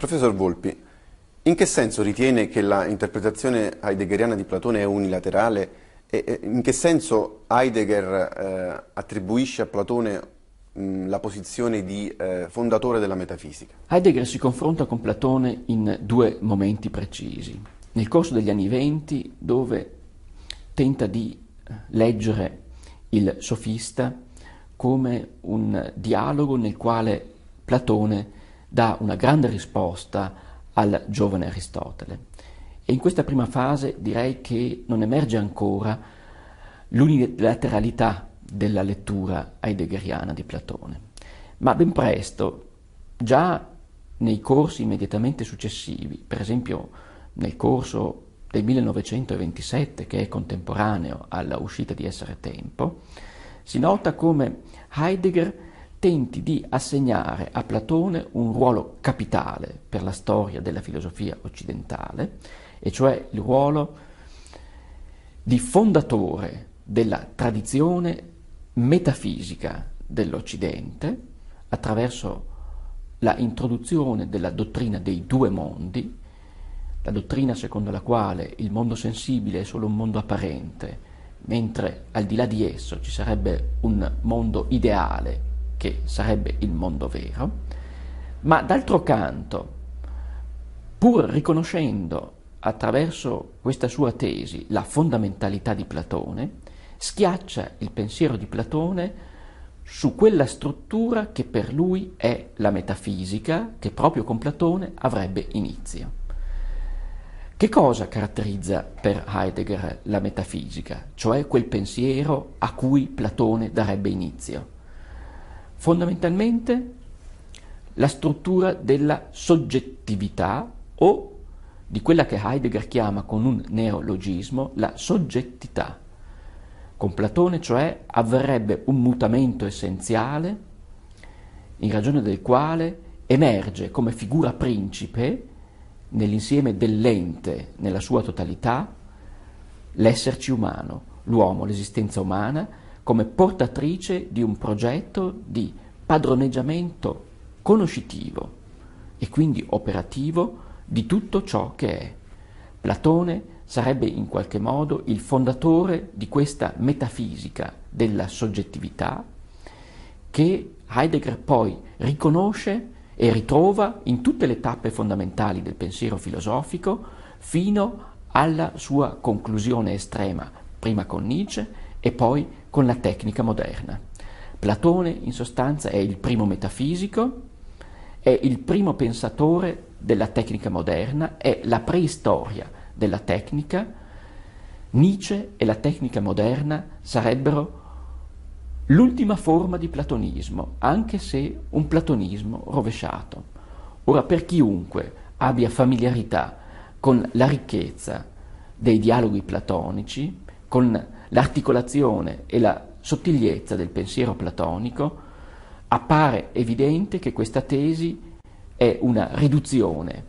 Professor Volpi, in che senso ritiene che la interpretazione heideggeriana di Platone è unilaterale e in che senso Heidegger attribuisce a Platone la posizione di fondatore della metafisica? Heidegger si confronta con Platone in due momenti precisi. Nel corso degli anni '20, dove tenta di leggere il sofista come un dialogo nel quale Platone dà una grande risposta al giovane Aristotele. E in questa prima fase direi che non emerge ancora l'unilateralità della lettura heideggeriana di Platone. Ma ben presto, già nei corsi immediatamente successivi, per esempio nel corso del 1927, che è contemporaneo alla uscita di Essere Tempo, si nota come Heidegger tenti di assegnare a Platone un ruolo capitale per la storia della filosofia occidentale, e cioè il ruolo di fondatore della tradizione metafisica dell'Occidente attraverso la introduzione della dottrina dei due mondi, la dottrina secondo la quale il mondo sensibile è solo un mondo apparente, mentre al di là di esso ci sarebbe un mondo ideale che sarebbe il mondo vero, ma d'altro canto, pur riconoscendo attraverso questa sua tesi la fondamentalità di Platone, schiaccia il pensiero di Platone su quella struttura che per lui è la metafisica, che proprio con Platone avrebbe inizio. Che cosa caratterizza per Heidegger la metafisica, cioè quel pensiero a cui Platone darebbe inizio? Fondamentalmente la struttura della soggettività o di quella che Heidegger chiama con un neologismo la soggettità. Con Platone, cioè, avverrebbe un mutamento essenziale in ragione del quale emerge come figura principe nell'insieme dell'ente, nella sua totalità, l'esserci umano, l'uomo, l'esistenza umana, come portatrice di un progetto di padroneggiamento conoscitivo e quindi operativo di tutto ciò che è. Platone sarebbe in qualche modo il fondatore di questa metafisica della soggettività che Heidegger poi riconosce e ritrova in tutte le tappe fondamentali del pensiero filosofico fino alla sua conclusione estrema, prima con Nietzsche e poi con la tecnica moderna. Platone in sostanza è il primo metafisico, è il primo pensatore della tecnica moderna, è la preistoria della tecnica. Nietzsche e la tecnica moderna sarebbero l'ultima forma di platonismo, anche se un platonismo rovesciato. Ora, per chiunque abbia familiarità con la ricchezza dei dialoghi platonici, con l'articolazione e la sottigliezza del pensiero platonico, appare evidente che questa tesi è una riduzione,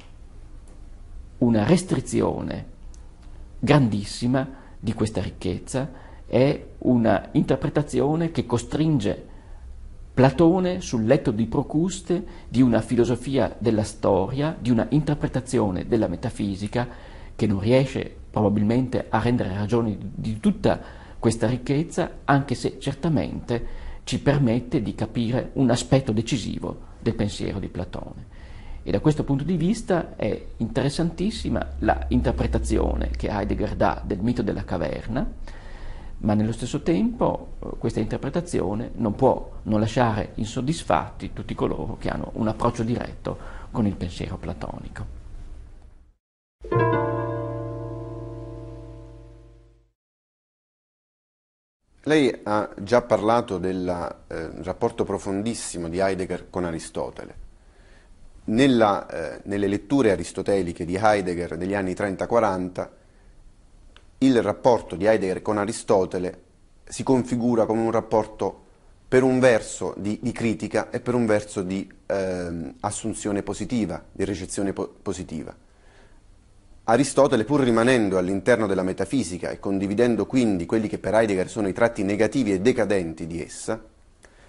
una restrizione grandissima di questa ricchezza, è una interpretazione che costringe Platone sul letto di Procuste di una filosofia della storia, di una interpretazione della metafisica che non riesce probabilmente a rendere ragione di tutta questa ricchezza, anche se certamente ci permette di capire un aspetto decisivo del pensiero di Platone. E da questo punto di vista è interessantissima la interpretazione che Heidegger dà del mito della caverna, ma nello stesso tempo questa interpretazione non può non lasciare insoddisfatti tutti coloro che hanno un approccio diretto con il pensiero platonico. Lei ha già parlato del rapporto profondissimo di Heidegger con Aristotele. Nelle letture aristoteliche di Heidegger degli anni 30-40, il rapporto di Heidegger con Aristotele si configura come un rapporto per un verso di critica e per un verso di assunzione positiva, di ricezione positiva. Aristotele, pur rimanendo all'interno della metafisica e condividendo quindi quelli che per Heidegger sono i tratti negativi e decadenti di essa,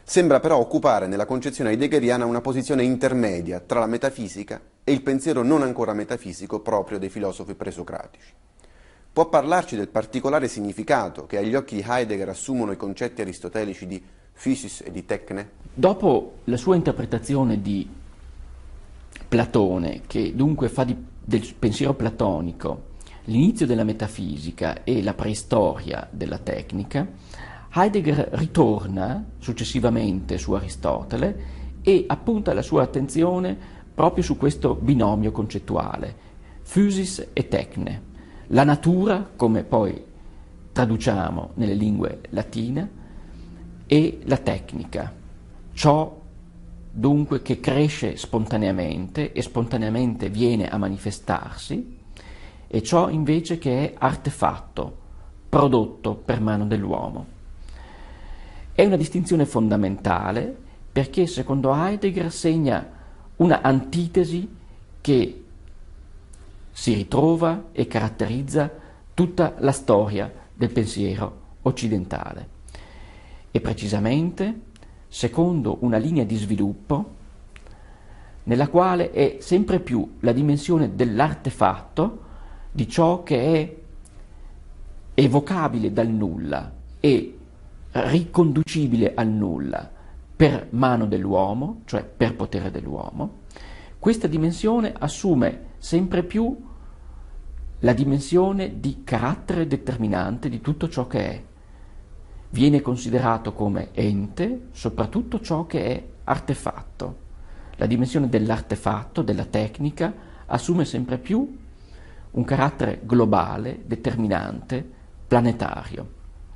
Sembra però occupare nella concezione heideggeriana una posizione intermedia tra la metafisica e il pensiero non ancora metafisico proprio dei filosofi presocratici. Può parlarci del particolare significato che agli occhi di Heidegger assumono i concetti aristotelici di physis e di techne? Dopo la sua interpretazione di Platone, che dunque fa del pensiero platonico l'inizio della metafisica e la preistoria della tecnica, Heidegger ritorna successivamente su Aristotele e appunta la sua attenzione proprio su questo binomio concettuale, physis e techne, la natura, come poi traduciamo nelle lingue latine, e la tecnica, ciò dunque che cresce spontaneamente e spontaneamente viene a manifestarsi, e ciò invece che è artefatto, prodotto per mano dell'uomo. È una distinzione fondamentale perché secondo Heidegger segna una antitesi che si ritrova e caratterizza tutta la storia del pensiero occidentale e precisamente secondo una linea di sviluppo nella quale è sempre più la dimensione dell'artefatto, di ciò che è evocabile dal nulla e riconducibile al nulla per mano dell'uomo, cioè per potere dell'uomo. Questa dimensione assume sempre più la dimensione di carattere determinante di tutto ciò che è. Viene considerato come ente soprattutto ciò che è artefatto. La dimensione dell'artefatto, della tecnica, assume sempre più un carattere globale, determinante, planetario.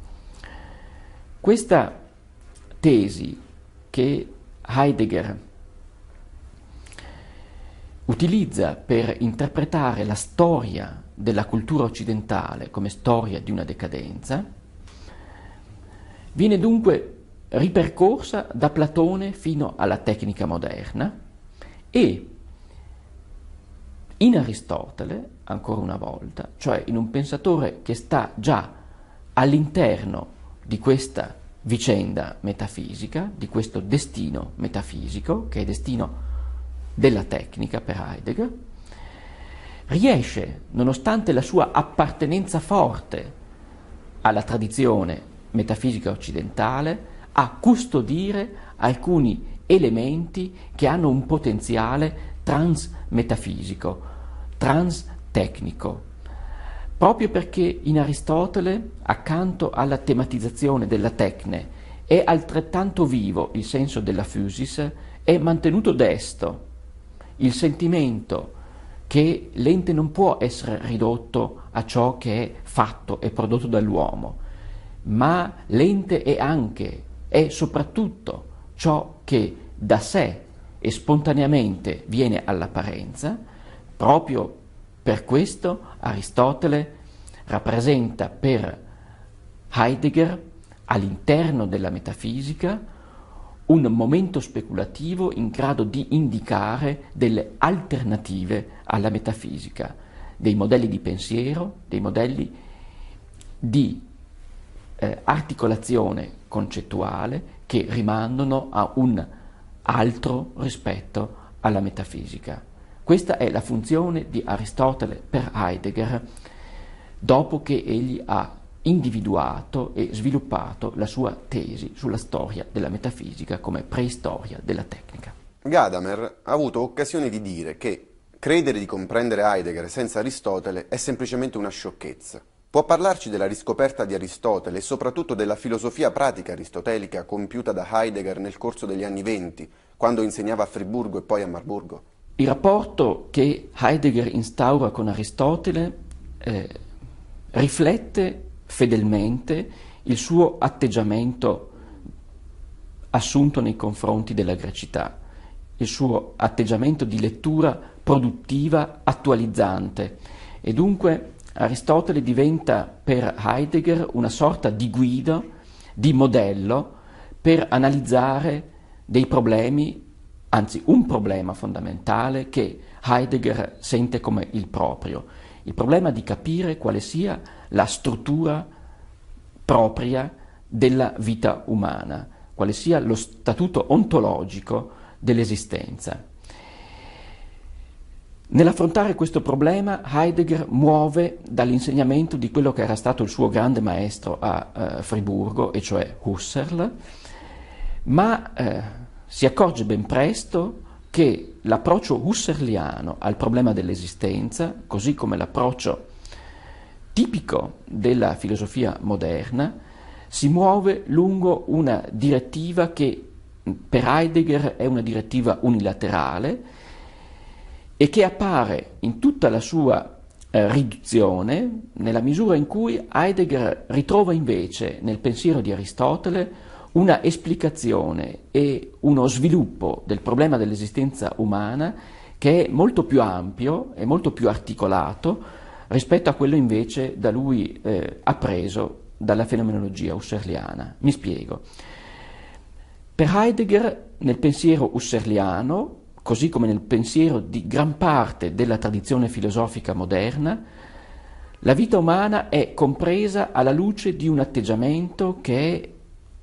Questa tesi che Heidegger utilizza per interpretare la storia della cultura occidentale come storia di una decadenza, viene dunque ripercorsa da Platone fino alla tecnica moderna e in Aristotele, ancora una volta, cioè in un pensatore che sta già all'interno di questa vicenda metafisica, di questo destino metafisico, che è destino della tecnica per Heidegger, riesce, nonostante la sua appartenenza forte alla tradizione metafisica occidentale, a custodire alcuni elementi che hanno un potenziale transmetafisico, transtecnico, proprio perché in Aristotele, accanto alla tematizzazione della tecne, è altrettanto vivo il senso della physis, è mantenuto desto il sentimento che l'ente non può essere ridotto a ciò che è fatto e prodotto dall'uomo, ma l'ente è anche, è soprattutto ciò che da sé e spontaneamente viene all'apparenza. Proprio per questo Aristotele rappresenta per Heidegger all'interno della metafisica un momento speculativo in grado di indicare delle alternative alla metafisica, dei modelli di pensiero, dei modelli di articolazione concettuale che rimandano a un altro rispetto alla metafisica. Questa è la funzione di Aristotele per Heidegger dopo che egli ha individuato e sviluppato la sua tesi sulla storia della metafisica come preistoria della tecnica. Gadamer ha avuto occasione di dire che credere di comprendere Heidegger senza Aristotele è semplicemente una sciocchezza. Può parlarci della riscoperta di Aristotele e soprattutto della filosofia pratica aristotelica compiuta da Heidegger nel corso degli anni '20, quando insegnava a Friburgo e poi a Marburgo? Il rapporto che Heidegger instaura con Aristotele riflette fedelmente il suo atteggiamento assunto nei confronti della grecità, il suo atteggiamento di lettura produttiva, attualizzante, e dunque Aristotele diventa per Heidegger una sorta di guida, di modello per analizzare dei problemi, anzi un problema fondamentale che Heidegger sente come il proprio, il problema di capire quale sia la struttura propria della vita umana, quale sia lo statuto ontologico dell'esistenza. Nell'affrontare questo problema, Heidegger muove dall'insegnamento di quello che era stato il suo grande maestro a Friburgo, e cioè Husserl, ma si accorge ben presto che l'approccio husserliano al problema dell'esistenza, così come l'approccio tipico della filosofia moderna, si muove lungo una direttiva che per Heidegger è una direttiva unilaterale e che appare in tutta la sua riduzione nella misura in cui Heidegger ritrova invece nel pensiero di Aristotele una esplicazione e uno sviluppo del problema dell'esistenza umana che è molto più ampio e molto più articolato rispetto a quello invece da lui appreso dalla fenomenologia husserliana. Mi spiego. Per Heidegger, nel pensiero husserliano, così come nel pensiero di gran parte della tradizione filosofica moderna, la vita umana è compresa alla luce di un atteggiamento che è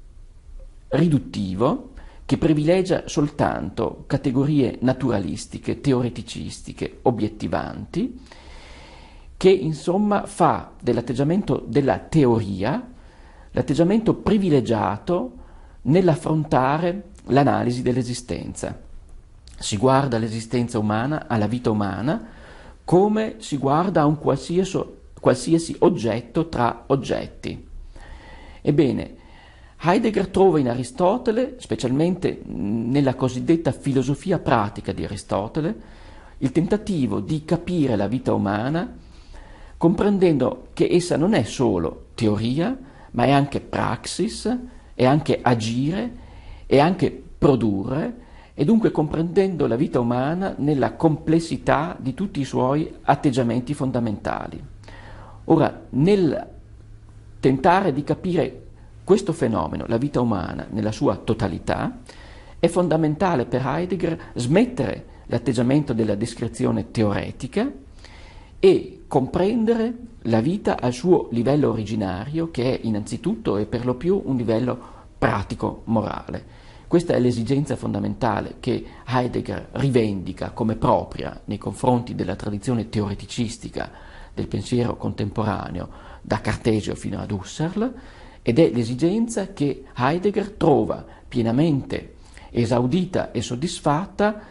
riduttivo, che privilegia soltanto categorie naturalistiche, teoreticistiche, obiettivanti, che insomma fa dell'atteggiamento della teoria l'atteggiamento privilegiato nell'affrontare l'analisi dell'esistenza. Si guarda all'esistenza umana, alla vita umana, come si guarda a un qualsiasi oggetto tra oggetti. Ebbene, Heidegger trova in Aristotele, specialmente nella cosiddetta filosofia pratica di Aristotele, il tentativo di capire la vita umana, comprendendo che essa non è solo teoria, ma è anche praxis, è anche agire, è anche produrre, e dunque comprendendo la vita umana nella complessità di tutti i suoi atteggiamenti fondamentali. Ora, nel tentare di capire questo fenomeno, la vita umana nella sua totalità, è fondamentale per Heidegger smettere l'atteggiamento della descrizione teoretica e comprendere la vita al suo livello originario, che è innanzitutto e per lo più un livello pratico-morale. Questa è l'esigenza fondamentale che Heidegger rivendica come propria nei confronti della tradizione teoreticistica del pensiero contemporaneo, da Cartesio fino ad Husserl, ed è l'esigenza che Heidegger trova pienamente esaudita e soddisfatta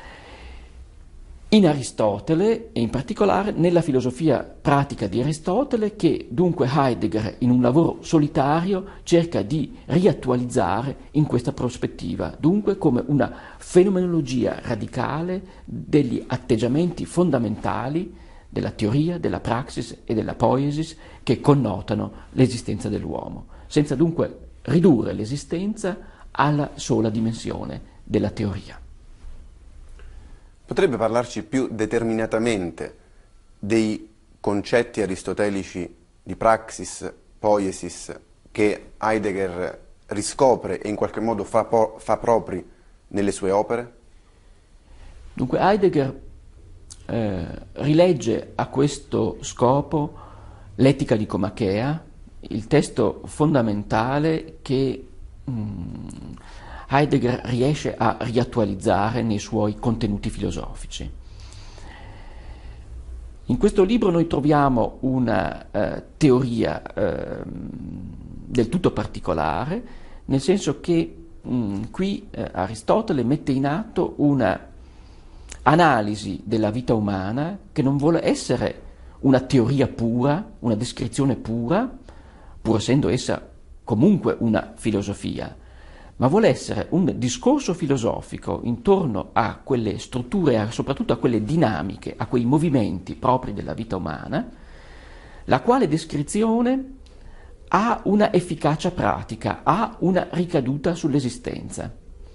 in Aristotele e in particolare nella filosofia pratica di Aristotele, che dunque Heidegger in un lavoro solitario cerca di riattualizzare in questa prospettiva, dunque come una fenomenologia radicale degli atteggiamenti fondamentali della teoria, della praxis e della poiesis che connotano l'esistenza dell'uomo, senza dunque ridurre l'esistenza alla sola dimensione della teoria. Potrebbe parlarci più determinatamente dei concetti aristotelici di praxis, poiesis, che Heidegger riscopre e in qualche modo fa propri nelle sue opere? Dunque Heidegger rilegge a questo scopo l'Etica Nicomachea, il testo fondamentale che Heidegger riesce a riattualizzare nei suoi contenuti filosofici. In questo libro noi troviamo una teoria del tutto particolare, nel senso che qui Aristotele mette in atto una analisi della vita umana che non vuole essere una teoria pura, una descrizione pura, pur essendo essa comunque una filosofia, ma vuole essere un discorso filosofico intorno a quelle strutture, soprattutto a quelle dinamiche, a quei movimenti propri della vita umana, la quale descrizione ha una efficacia pratica, ha una ricaduta sull'esistenza.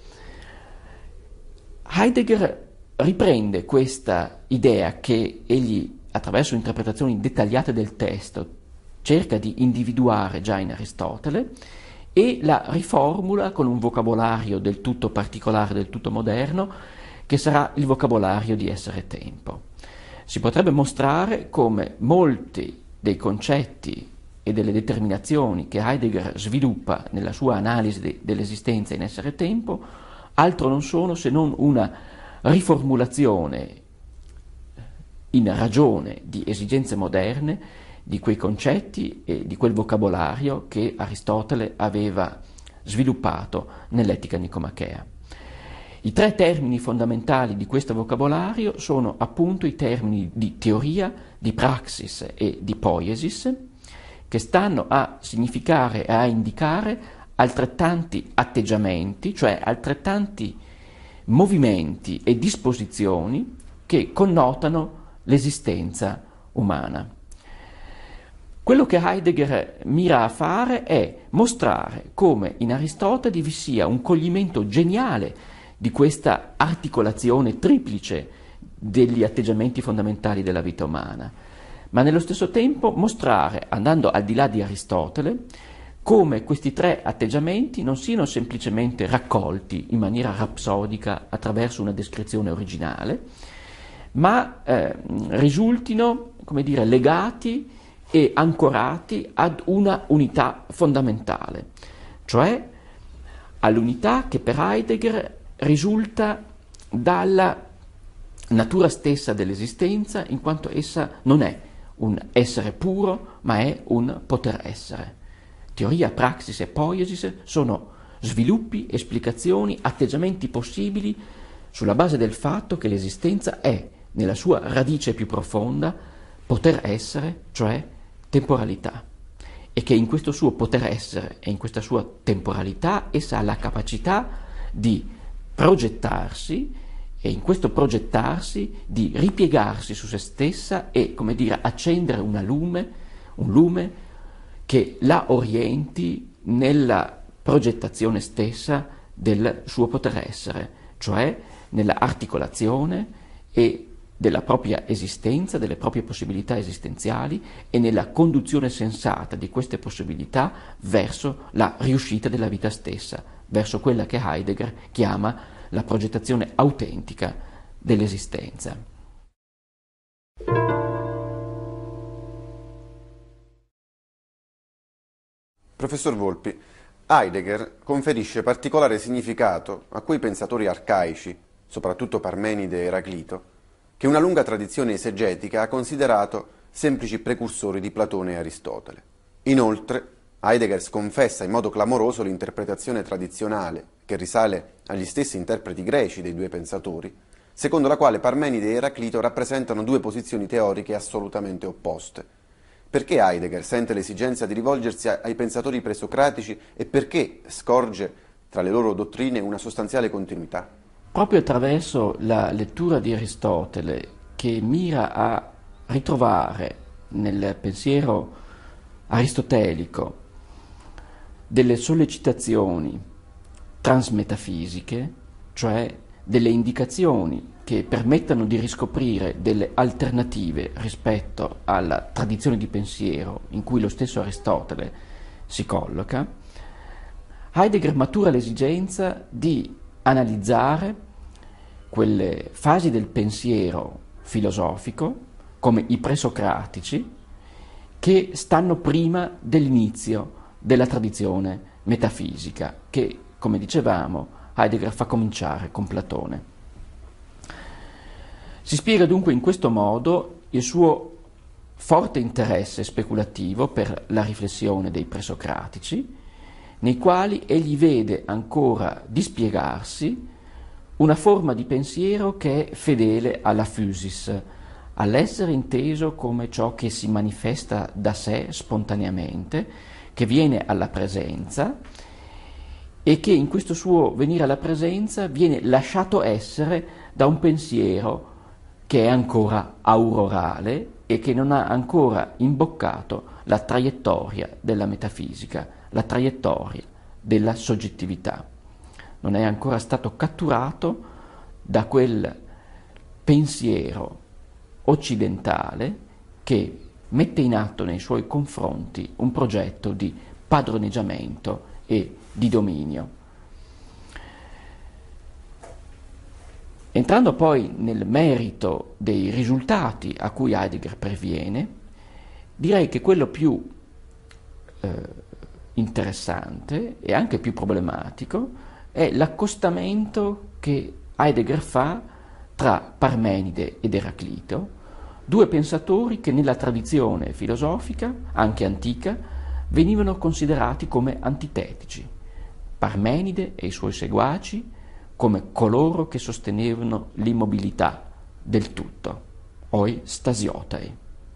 Heidegger riprende questa idea che egli, attraverso interpretazioni dettagliate del testo, cerca di individuare già in Aristotele e la riformula con un vocabolario del tutto particolare, del tutto moderno, che sarà il vocabolario di essere tempo. Si potrebbe mostrare come molti dei concetti e delle determinazioni che Heidegger sviluppa nella sua analisi dell'esistenza in essere-tempo altro non sono se non una riformulazione in ragione di esigenze moderne di quei concetti e di quel vocabolario che Aristotele aveva sviluppato nell'Etica nicomachea. I tre termini fondamentali di questo vocabolario sono appunto i termini di teoria, di praxis e di poiesis, che stanno a significare e a indicare altrettanti atteggiamenti, cioè altrettanti movimenti e disposizioni che connotano l'esistenza umana. Quello che Heidegger mira a fare è mostrare come in Aristotele vi sia un coglimento geniale di questa articolazione triplice degli atteggiamenti fondamentali della vita umana, ma nello stesso tempo mostrare, andando al di là di Aristotele, come questi tre atteggiamenti non siano semplicemente raccolti in maniera rapsodica attraverso una descrizione originale, ma risultino, come dire, legati e ancorati ad una unità fondamentale, cioè all'unità che per Heidegger risulta dalla natura stessa dell'esistenza, in quanto essa non è un essere puro, ma è un poter essere. Teoria, praxis e poiesis sono sviluppi, esplicazioni, atteggiamenti possibili sulla base del fatto che l'esistenza è, nella sua radice più profonda, poter essere, cioè temporalità, e che in questo suo poter essere e in questa sua temporalità essa ha la capacità di progettarsi e in questo progettarsi di ripiegarsi su se stessa e, come dire, accendere un lume che la orienti nella progettazione stessa del suo poter essere, cioè nella articolazione e della propria esistenza, delle proprie possibilità esistenziali e nella conduzione sensata di queste possibilità verso la riuscita della vita stessa, verso quella che Heidegger chiama la progettazione autentica dell'esistenza. Professor Volpi, Heidegger conferisce particolare significato a quei pensatori arcaici, soprattutto Parmenide e Eraclito, che una lunga tradizione esegetica ha considerato semplici precursori di Platone e Aristotele. Inoltre, Heidegger sconfessa in modo clamoroso l'interpretazione tradizionale, che risale agli stessi interpreti greci dei due pensatori, secondo la quale Parmenide e Eraclito rappresentano due posizioni teoriche assolutamente opposte. Perché Heidegger sente l'esigenza di rivolgersi ai pensatori presocratici e perché scorge tra le loro dottrine una sostanziale continuità? Proprio attraverso la lettura di Aristotele, che mira a ritrovare nel pensiero aristotelico delle sollecitazioni transmetafisiche, cioè delle indicazioni che permettano di riscoprire delle alternative rispetto alla tradizione di pensiero in cui lo stesso Aristotele si colloca, Heidegger matura l'esigenza di analizzare quelle fasi del pensiero filosofico, come i presocratici, che stanno prima dell'inizio della tradizione metafisica, che, come dicevamo, Heidegger fa cominciare con Platone. Si spiega dunque in questo modo il suo forte interesse speculativo per la riflessione dei presocratici, nei quali egli vede ancora dispiegarsi una forma di pensiero che è fedele alla physis, all'essere inteso come ciò che si manifesta da sé spontaneamente, che viene alla presenza e che in questo suo venire alla presenza viene lasciato essere da un pensiero che è ancora aurorale e che non ha ancora imboccato la traiettoria della metafisica, la traiettoria della soggettività. Non è ancora stato catturato da quel pensiero occidentale che mette in atto nei suoi confronti un progetto di padroneggiamento e di dominio. Entrando poi nel merito dei risultati a cui Heidegger perviene, direi che quello più interessante e anche più problematico è l'accostamento che Heidegger fa tra Parmenide ed Eraclito, due pensatori che nella tradizione filosofica, anche antica, venivano considerati come antitetici. Parmenide e i suoi seguaci come coloro che sostenevano l'immobilità del tutto, oi stasiotai.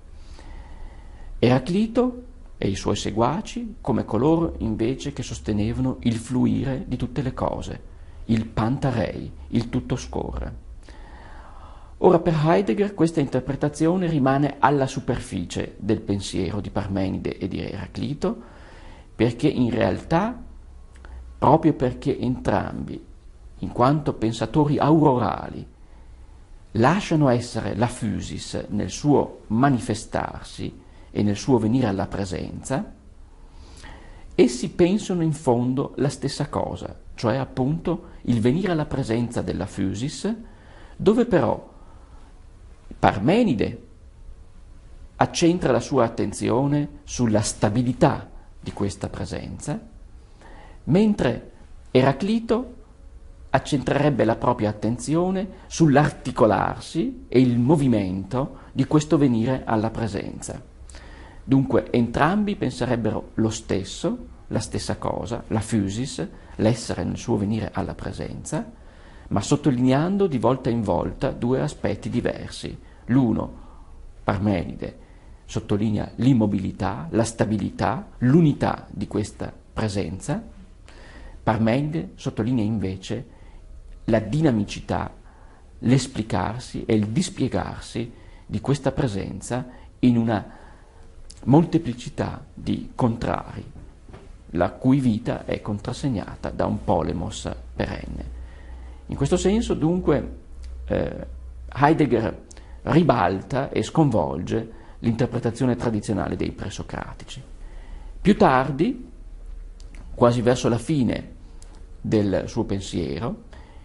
Eraclito e i suoi seguaci come coloro invece che sostenevano il fluire di tutte le cose, il pantarei, il tutto scorre. Ora per Heidegger questa interpretazione rimane alla superficie del pensiero di Parmenide e di Eraclito, perché in realtà, proprio perché entrambi, in quanto pensatori aurorali, lasciano essere la physis nel suo manifestarsi e nel suo venire alla presenza, essi pensano in fondo la stessa cosa, cioè appunto il venire alla presenza della physis, dove però Parmenide accentra la sua attenzione sulla stabilità di questa presenza, mentre Eraclito accentrerebbe la propria attenzione sull'articolarsi e il movimento di questo venire alla presenza. Dunque entrambi penserebbero lo stesso, la stessa cosa, la physis, l'essere nel suo venire alla presenza, ma sottolineando di volta in volta due aspetti diversi. L'uno, Parmenide, sottolinea l'immobilità, la stabilità, l'unità di questa presenza. Parmenide sottolinea invece la dinamicità, l'esplicarsi e il dispiegarsi di questa presenza in una molteplicità di contrari, la cui vita è contrassegnata da un polemos perenne. In questo senso, dunque, Heidegger ribalta e sconvolge l'interpretazione tradizionale dei presocratici. Più tardi, quasi verso la fine del suo pensiero,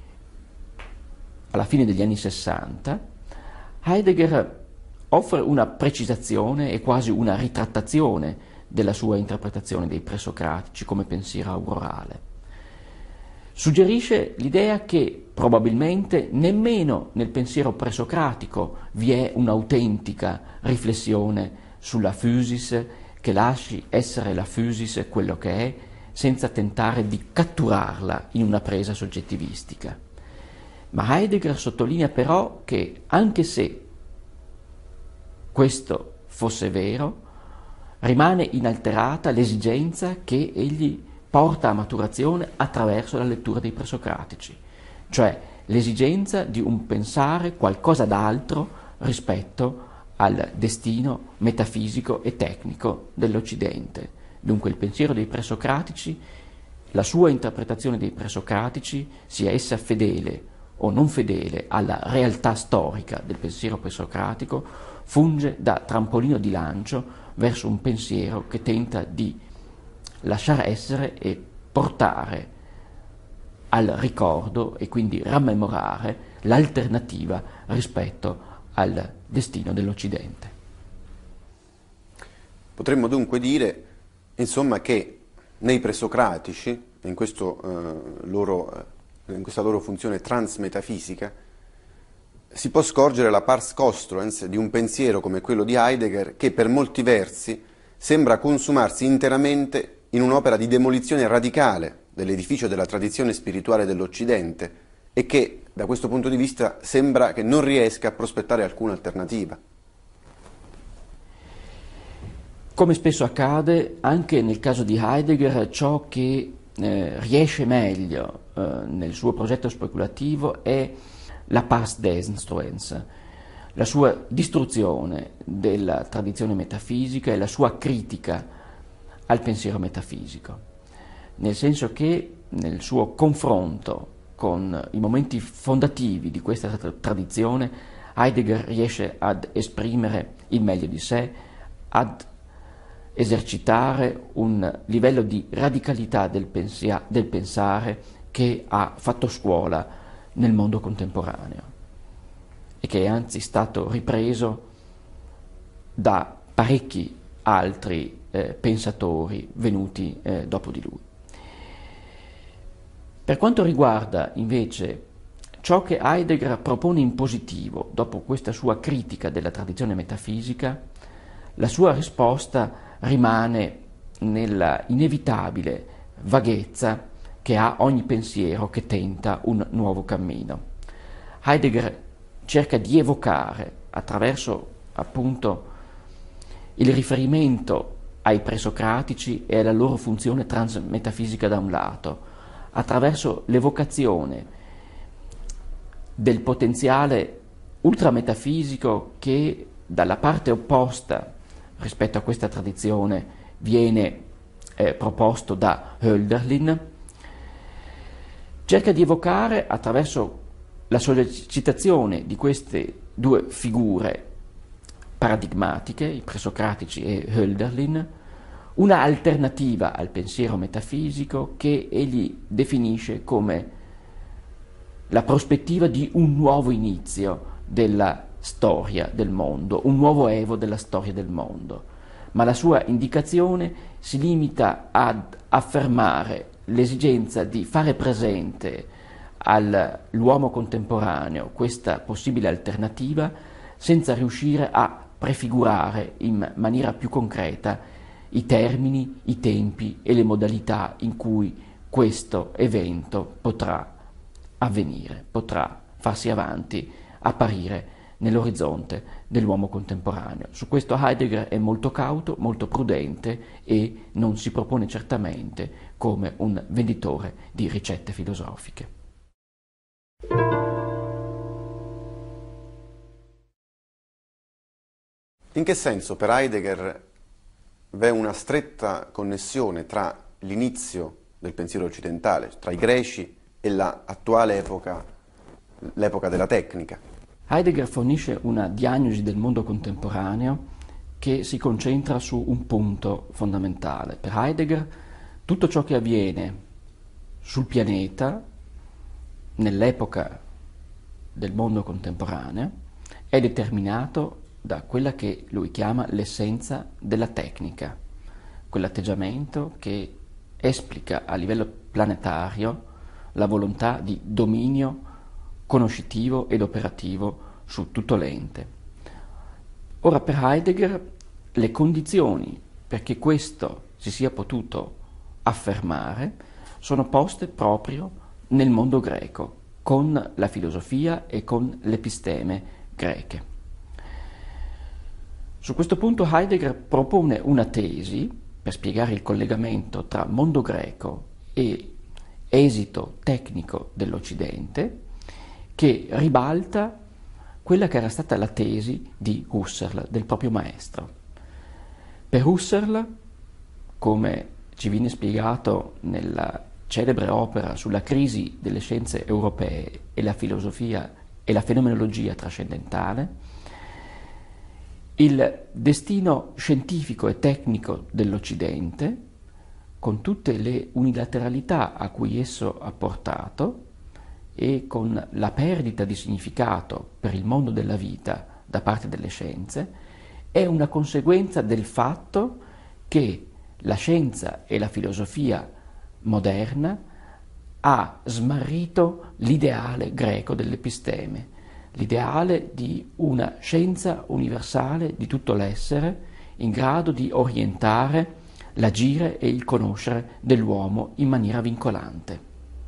alla fine degli anni 60, Heidegger offre una precisazione e quasi una ritrattazione della sua interpretazione dei presocratici come pensiero aurorale. Suggerisce l'idea che probabilmente nemmeno nel pensiero presocratico vi è un'autentica riflessione sulla physis che lasci essere la physis quello che è, senza tentare di catturarla in una presa soggettivistica. Ma Heidegger sottolinea però che anche se questo fosse vero, rimane inalterata l'esigenza che egli porta a maturazione attraverso la lettura dei presocratici, cioè l'esigenza di un pensare qualcosa d'altro rispetto al destino metafisico e tecnico dell'Occidente. Dunque il pensiero dei presocratici, la sua interpretazione dei presocratici, sia essa fedele o non fedele alla realtà storica del pensiero presocratico, funge da trampolino di lancio verso un pensiero che tenta di lasciare essere e portare al ricordo e quindi rammemorare l'alternativa rispetto al destino dell'Occidente. Potremmo dunque dire, insomma, che nei presocratici, in questa loro funzione transmetafisica, si può scorgere la pars construens di un pensiero come quello di Heidegger che per molti versi sembra consumarsi interamente in un'opera di demolizione radicale dell'edificio della tradizione spirituale dell'Occidente e che, da questo punto di vista, sembra che non riesca a prospettare alcuna alternativa. Come spesso accade, anche nel caso di Heidegger, ciò che riesce meglio nel suo progetto speculativo è la pars destruens, la sua distruzione della tradizione metafisica e la sua critica al pensiero metafisico, nel senso che nel suo confronto con i momenti fondativi di questa tradizione Heidegger riesce ad esprimere il meglio di sé, ad esercitare un livello di radicalità del pensare che ha fatto scuola nel mondo contemporaneo e che è anzi stato ripreso da parecchi altri pensatori venuti dopo di lui. Per quanto riguarda invece ciò che Heidegger propone in positivo dopo questa sua critica della tradizione metafisica, la sua risposta rimane nella inevitabile vaghezza che ha ogni pensiero che tenta un nuovo cammino. Heidegger cerca di evocare attraverso appunto il riferimento ai presocratici e alla loro funzione transmetafisica da un lato, attraverso l'evocazione del potenziale ultrametafisico che dalla parte opposta rispetto a questa tradizione viene proposto da Hölderlin, cerca di evocare attraverso la sollecitazione di queste due figure paradigmatiche, i presocratici e Hölderlin, una alternativa al pensiero metafisico che egli definisce come la prospettiva di un nuovo inizio della storia del mondo, un nuovo evo della storia del mondo. Ma la sua indicazione si limita ad affermare l'esigenza di fare presente all'uomo contemporaneo questa possibile alternativa senza riuscire a prefigurare in maniera più concreta i termini, i tempi e le modalità in cui questo evento potrà avvenire, potrà farsi avanti, apparire nell'orizzonte dell'uomo contemporaneo. Su questo Heidegger è molto cauto, molto prudente e non si propone certamente come un venditore di ricette filosofiche. In che senso per Heidegger v'è una stretta connessione tra l'inizio del pensiero occidentale, tra i greci e l'attuale epoca, l'epoca della tecnica? Heidegger fornisce una diagnosi del mondo contemporaneo che si concentra su un punto fondamentale. Per Heidegger tutto ciò che avviene sul pianeta nell'epoca del mondo contemporaneo è determinato da quella che lui chiama l'essenza della tecnica, quell'atteggiamento che esplica a livello planetario la volontà di dominio conoscitivo ed operativo su tutto l'ente. Ora, per Heidegger le condizioni perché questo si sia potuto affermare sono poste proprio nel mondo greco, con la filosofia e con l'episteme greche. Su questo punto Heidegger propone una tesi per spiegare il collegamento tra mondo greco e esito tecnico dell'Occidente, che ribalta quella che era stata la tesi di Husserl, del proprio maestro. Per Husserl, come ci viene spiegato nella celebre opera sulla crisi delle scienze europee e la filosofia e la fenomenologia trascendentale, il destino scientifico e tecnico dell'Occidente, con tutte le unilateralità a cui esso ha portato e con la perdita di significato per il mondo della vita da parte delle scienze, è una conseguenza del fatto che la scienza e la filosofia moderna ha smarrito l'ideale greco dell'episteme, l'ideale di una scienza universale di tutto l'essere in grado di orientare l'agire e il conoscere dell'uomo in maniera vincolante.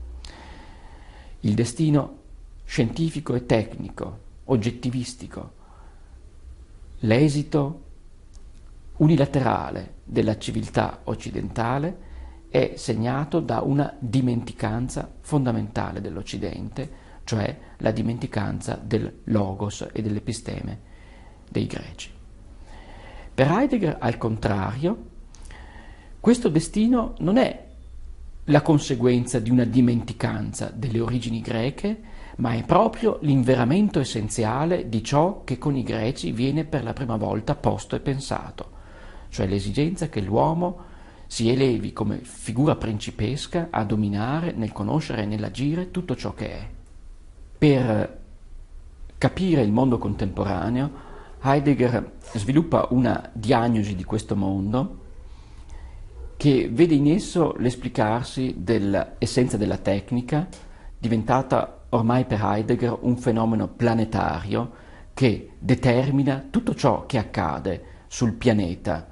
Il destino scientifico e tecnico, oggettivistico, l'esito unilaterale della civiltà occidentale è segnato da una dimenticanza fondamentale dell'Occidente, cioè la dimenticanza del logos e dell'episteme dei greci. Per Heidegger, al contrario, questo destino non è la conseguenza di una dimenticanza delle origini greche, ma è proprio l'inveramento essenziale di ciò che con i greci viene per la prima volta posto e pensato, cioè l'esigenza che l'uomo si elevi come figura principesca a dominare nel conoscere e nell'agire tutto ciò che è. Per capire il mondo contemporaneo, Heidegger sviluppa una diagnosi di questo mondo che vede in esso l'esplicarsi dell'essenza della tecnica, diventata ormai per Heidegger un fenomeno planetario che determina tutto ciò che accade sul pianeta.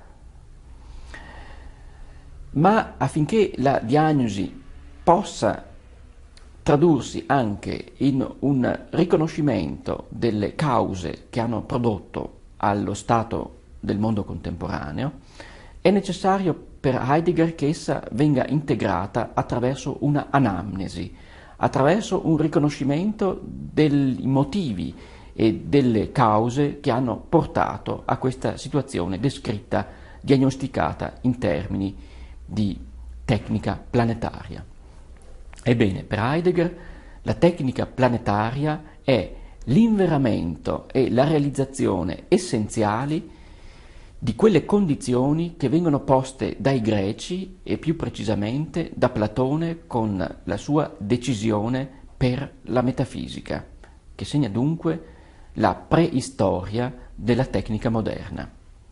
Ma affinché la diagnosi possa tradursi anche in un riconoscimento delle cause che hanno prodotto allo stato del mondo contemporaneo, è necessario per Heidegger che essa venga integrata attraverso una anamnesi, attraverso un riconoscimento dei motivi e delle cause che hanno portato a questa situazione descritta, diagnosticata in termini di tecnica planetaria. Ebbene, per Heidegger la tecnica planetaria è l'inveramento e la realizzazione essenziali di quelle condizioni che vengono poste dai greci e più precisamente da Platone con la sua decisione per la metafisica, che segna dunque la preistoria della tecnica moderna.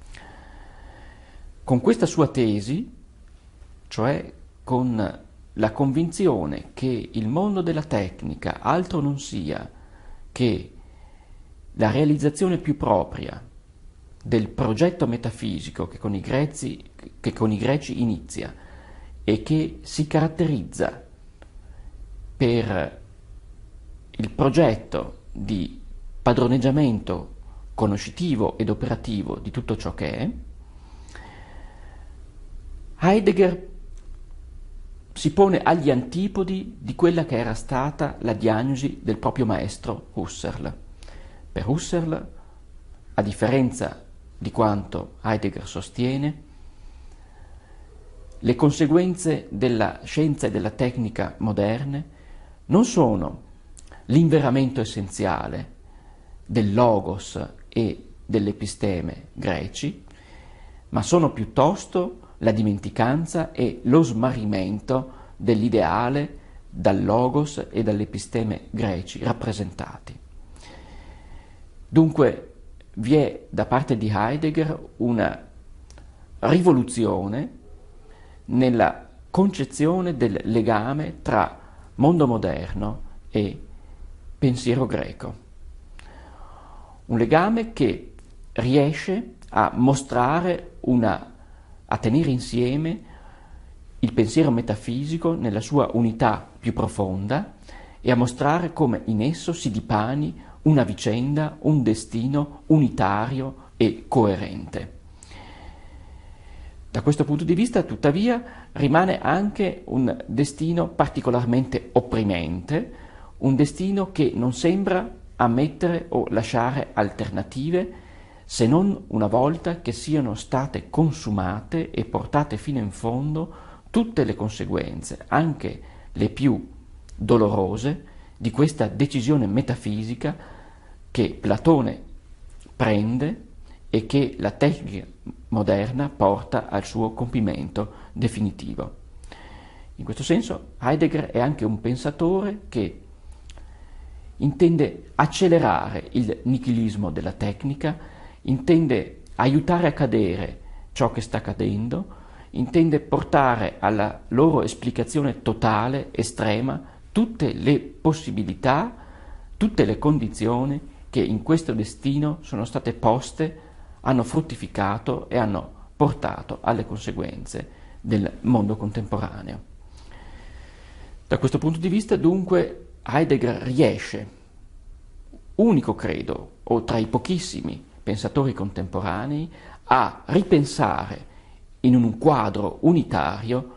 Con questa sua tesi, cioè con la convinzione che il mondo della tecnica altro non sia che la realizzazione più propria del progetto metafisico che con i greci inizia e che si caratterizza per il progetto di padroneggiamento conoscitivo ed operativo di tutto ciò che è, Heidegger si pone agli antipodi di quella che era stata la diagnosi del proprio maestro Husserl. Per Husserl, a differenza di quanto Heidegger sostiene, le conseguenze della scienza e della tecnica moderne non sono l'inveramento essenziale del logos e dell'episteme greci, ma sono piuttosto la dimenticanza e lo smarrimento dell'ideale dal logos e dall'episteme greci rappresentati. Dunque vi è da parte di Heidegger una rivoluzione nella concezione del legame tra mondo moderno e pensiero greco. Un legame che riesce a mostrare a tenere insieme il pensiero metafisico nella sua unità più profonda e a mostrare come in esso si dipani una vicenda, un destino unitario e coerente. Da questo punto di vista, tuttavia, rimane anche un destino particolarmente opprimente, un destino che non sembra ammettere o lasciare alternative se non una volta che siano state consumate e portate fino in fondo tutte le conseguenze, anche le più dolorose, di questa decisione metafisica che Platone prende e che la tecnica moderna porta al suo compimento definitivo. In questo senso Heidegger è anche un pensatore che intende accelerare il nichilismo della tecnica, intende aiutare a cadere ciò che sta cadendo, intende portare alla loro esplicazione totale, estrema, tutte le possibilità, tutte le condizioni che in questo destino sono state poste, hanno fruttificato e hanno portato alle conseguenze del mondo contemporaneo. Da questo punto di vista, dunque, Heidegger riesce, unico credo, o tra i pochissimi pensatori contemporanei, a ripensare in un quadro unitario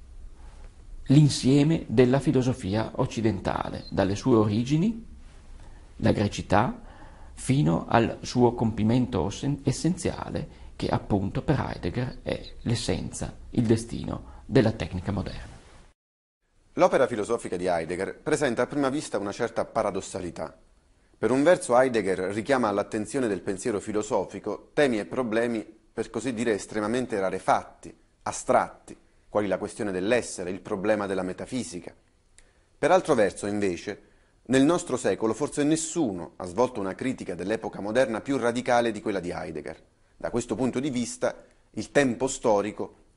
l'insieme della filosofia occidentale, dalle sue origini, la grecità, fino al suo compimento essenziale, che appunto per Heidegger è l'essenza, il destino della tecnica moderna. L'opera filosofica di Heidegger presenta a prima vista una certa paradossalità. Per un verso Heidegger richiama all'attenzione del pensiero filosofico temi e problemi per così dire estremamente rarefatti, astratti, quali la questione dell'essere, il problema della metafisica. Per altro verso, invece, nel nostro secolo forse nessuno ha svolto una critica dell'epoca moderna più radicale di quella di Heidegger. Da questo punto di vista, il tempo storico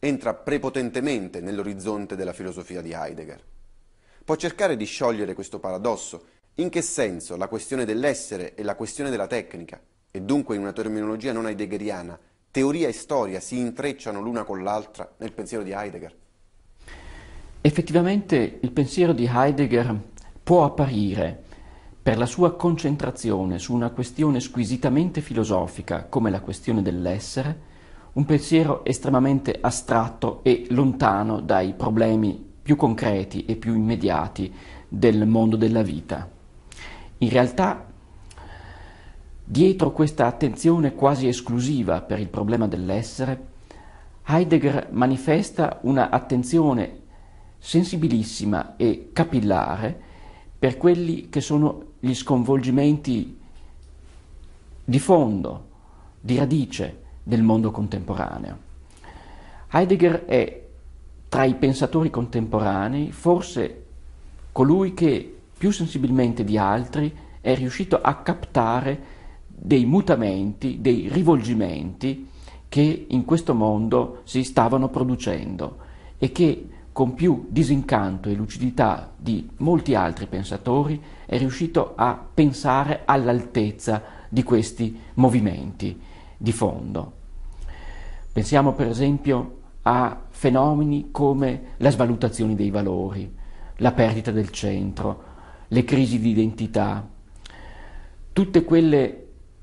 entra prepotentemente nell'orizzonte della filosofia di Heidegger. Può cercare di sciogliere questo paradosso, in che senso la questione dell'essere e la questione della tecnica, e dunque in una terminologia non heideggeriana, teoria e storia si intrecciano l'una con l'altra nel pensiero di Heidegger? Effettivamente il pensiero di Heidegger può apparire, per la sua concentrazione su una questione squisitamente filosofica come la questione dell'essere, un pensiero estremamente astratto e lontano dai problemi più concreti e più immediati del mondo della vita. In realtà, dietro questa attenzione quasi esclusiva per il problema dell'essere, Heidegger manifesta una attenzione sensibilissima e capillare per quelli che sono gli sconvolgimenti di fondo, di radice del mondo contemporaneo. Heidegger è, tra i pensatori contemporanei, forse colui che più sensibilmente di altri è riuscito a captare dei mutamenti, dei rivolgimenti che in questo mondo si stavano producendo e che con più disincanto e lucidità di molti altri pensatori è riuscito a pensare all'altezza di questi movimenti di fondo. Pensiamo per esempio a fenomeni come la svalutazione dei valori, la perdita del centro, le crisi di identità, tutte quelle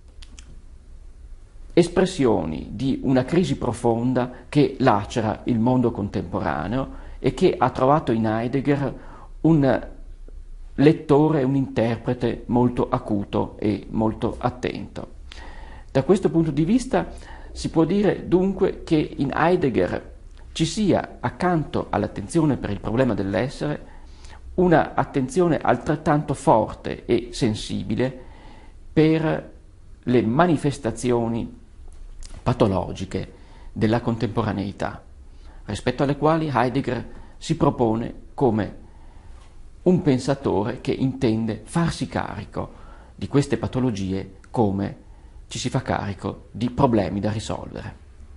espressioni di una crisi profonda che lacera il mondo contemporaneo e che ha trovato in Heidegger un lettore, un interprete molto acuto e molto attento. Da questo punto di vista si può dire dunque che in Heidegger ci sia, accanto all'attenzione per il problema dell'essere, una attenzione altrettanto forte e sensibile per le manifestazioni patologiche della contemporaneità, rispetto alle quali Heidegger si propone come un pensatore che intende farsi carico di queste patologie come ci si fa carico di problemi da risolvere.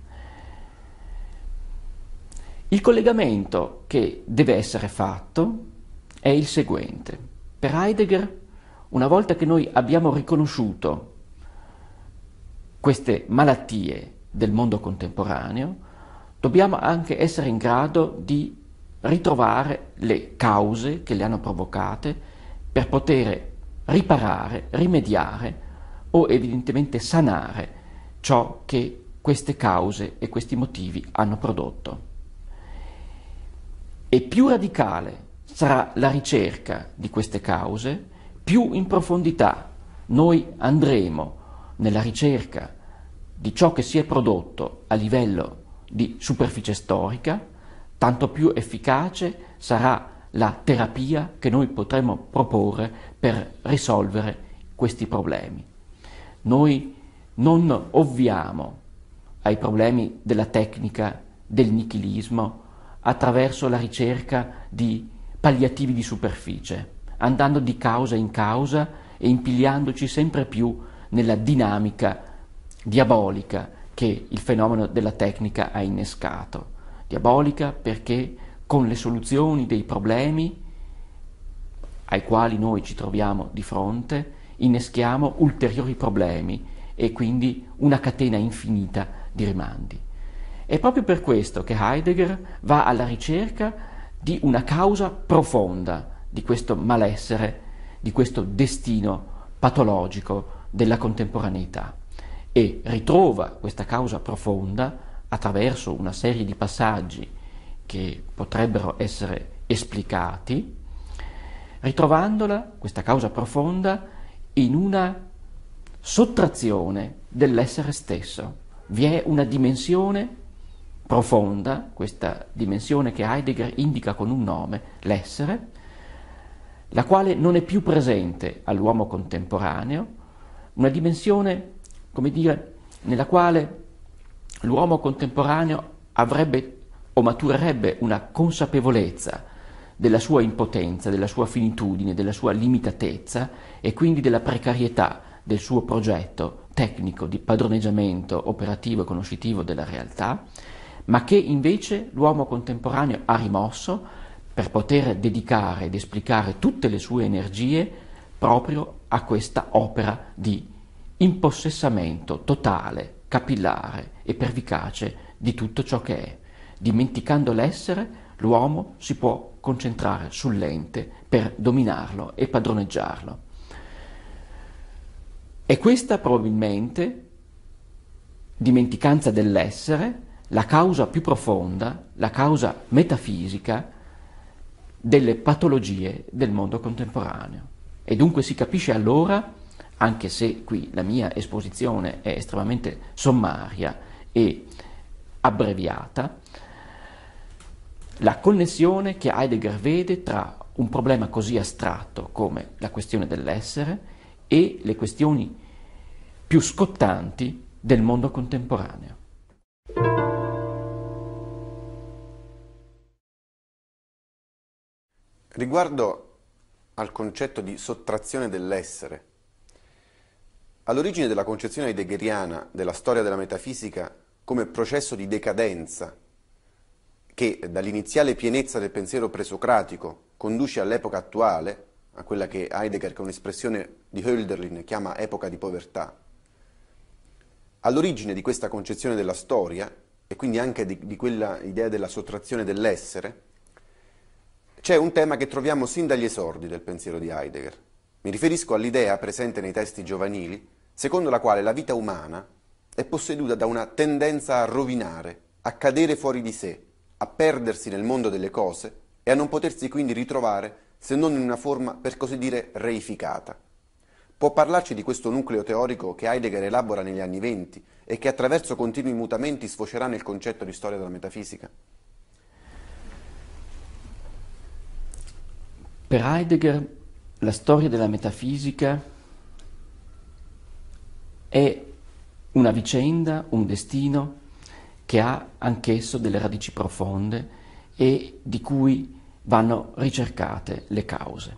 Il collegamento che deve essere fatto è il seguente. Per Heidegger, una volta che noi abbiamo riconosciuto queste malattie del mondo contemporaneo, dobbiamo anche essere in grado di ritrovare le cause che le hanno provocate per poter riparare, rimediare o evidentemente sanare ciò che queste cause e questi motivi hanno prodotto. E più radicale sarà la ricerca di queste cause, più in profondità noi andremo nella ricerca di ciò che si è prodotto a livello di superficie storica, tanto più efficace sarà la terapia che noi potremo proporre per risolvere questi problemi. Noi non ovviamo ai problemi della tecnica, del nichilismo, attraverso la ricerca di palliativi di superficie, andando di causa in causa e impigliandoci sempre più nella dinamica diabolica che il fenomeno della tecnica ha innescato. Diabolica perché con le soluzioni dei problemi ai quali noi ci troviamo di fronte inneschiamo ulteriori problemi e quindi una catena infinita di rimandi. È proprio per questo che Heidegger va alla ricerca di una causa profonda di questo malessere, di questo destino patologico della contemporaneità e ritrova questa causa profonda attraverso una serie di passaggi che potrebbero essere esplicati, ritrovandola, questa causa profonda, in una sottrazione dell'essere stesso. Vi è una dimensione profonda, questa dimensione che Heidegger indica con un nome, l'essere, la quale non è più presente all'uomo contemporaneo, una dimensione, come dire, nella quale l'uomo contemporaneo avrebbe o maturerebbe una consapevolezza della sua impotenza, della sua finitudine, della sua limitatezza e quindi della precarietà del suo progetto tecnico di padroneggiamento operativo e conoscitivo della realtà, ma che invece l'uomo contemporaneo ha rimosso per poter dedicare ed esplicare tutte le sue energie proprio a questa opera di impossessamento totale, capillare e pervicace di tutto ciò che è. Dimenticando l'essere, l'uomo si può concentrare sull'ente per dominarlo e padroneggiarlo. E questa probabilmente, dimenticanza dell'essere, la causa più profonda, la causa metafisica delle patologie del mondo contemporaneo. E dunque si capisce allora, anche se qui la mia esposizione è estremamente sommaria e abbreviata, la connessione che Heidegger vede tra un problema così astratto come la questione dell'essere e le questioni più scottanti del mondo contemporaneo. Riguardo al concetto di sottrazione dell'essere, all'origine della concezione heideggeriana della storia della metafisica come processo di decadenza che dall'iniziale pienezza del pensiero presocratico conduce all'epoca attuale, a quella che Heidegger, con un'espressione di Hölderlin, chiama epoca di povertà, all'origine di questa concezione della storia, e quindi anche di quella idea della sottrazione dell'essere, c'è un tema che troviamo sin dagli esordi del pensiero di Heidegger. Mi riferisco all'idea presente nei testi giovanili, secondo la quale la vita umana è posseduta da una tendenza a rovinare, a cadere fuori di sé, a perdersi nel mondo delle cose e a non potersi quindi ritrovare se non in una forma, per così dire, reificata. Può parlarci di questo nucleo teorico che Heidegger elabora negli anni '20 e che attraverso continui mutamenti sfocerà nel concetto di storia della metafisica? Per Heidegger la storia della metafisica è una vicenda, un destino che ha anch'esso delle radici profonde e di cui vanno ricercate le cause.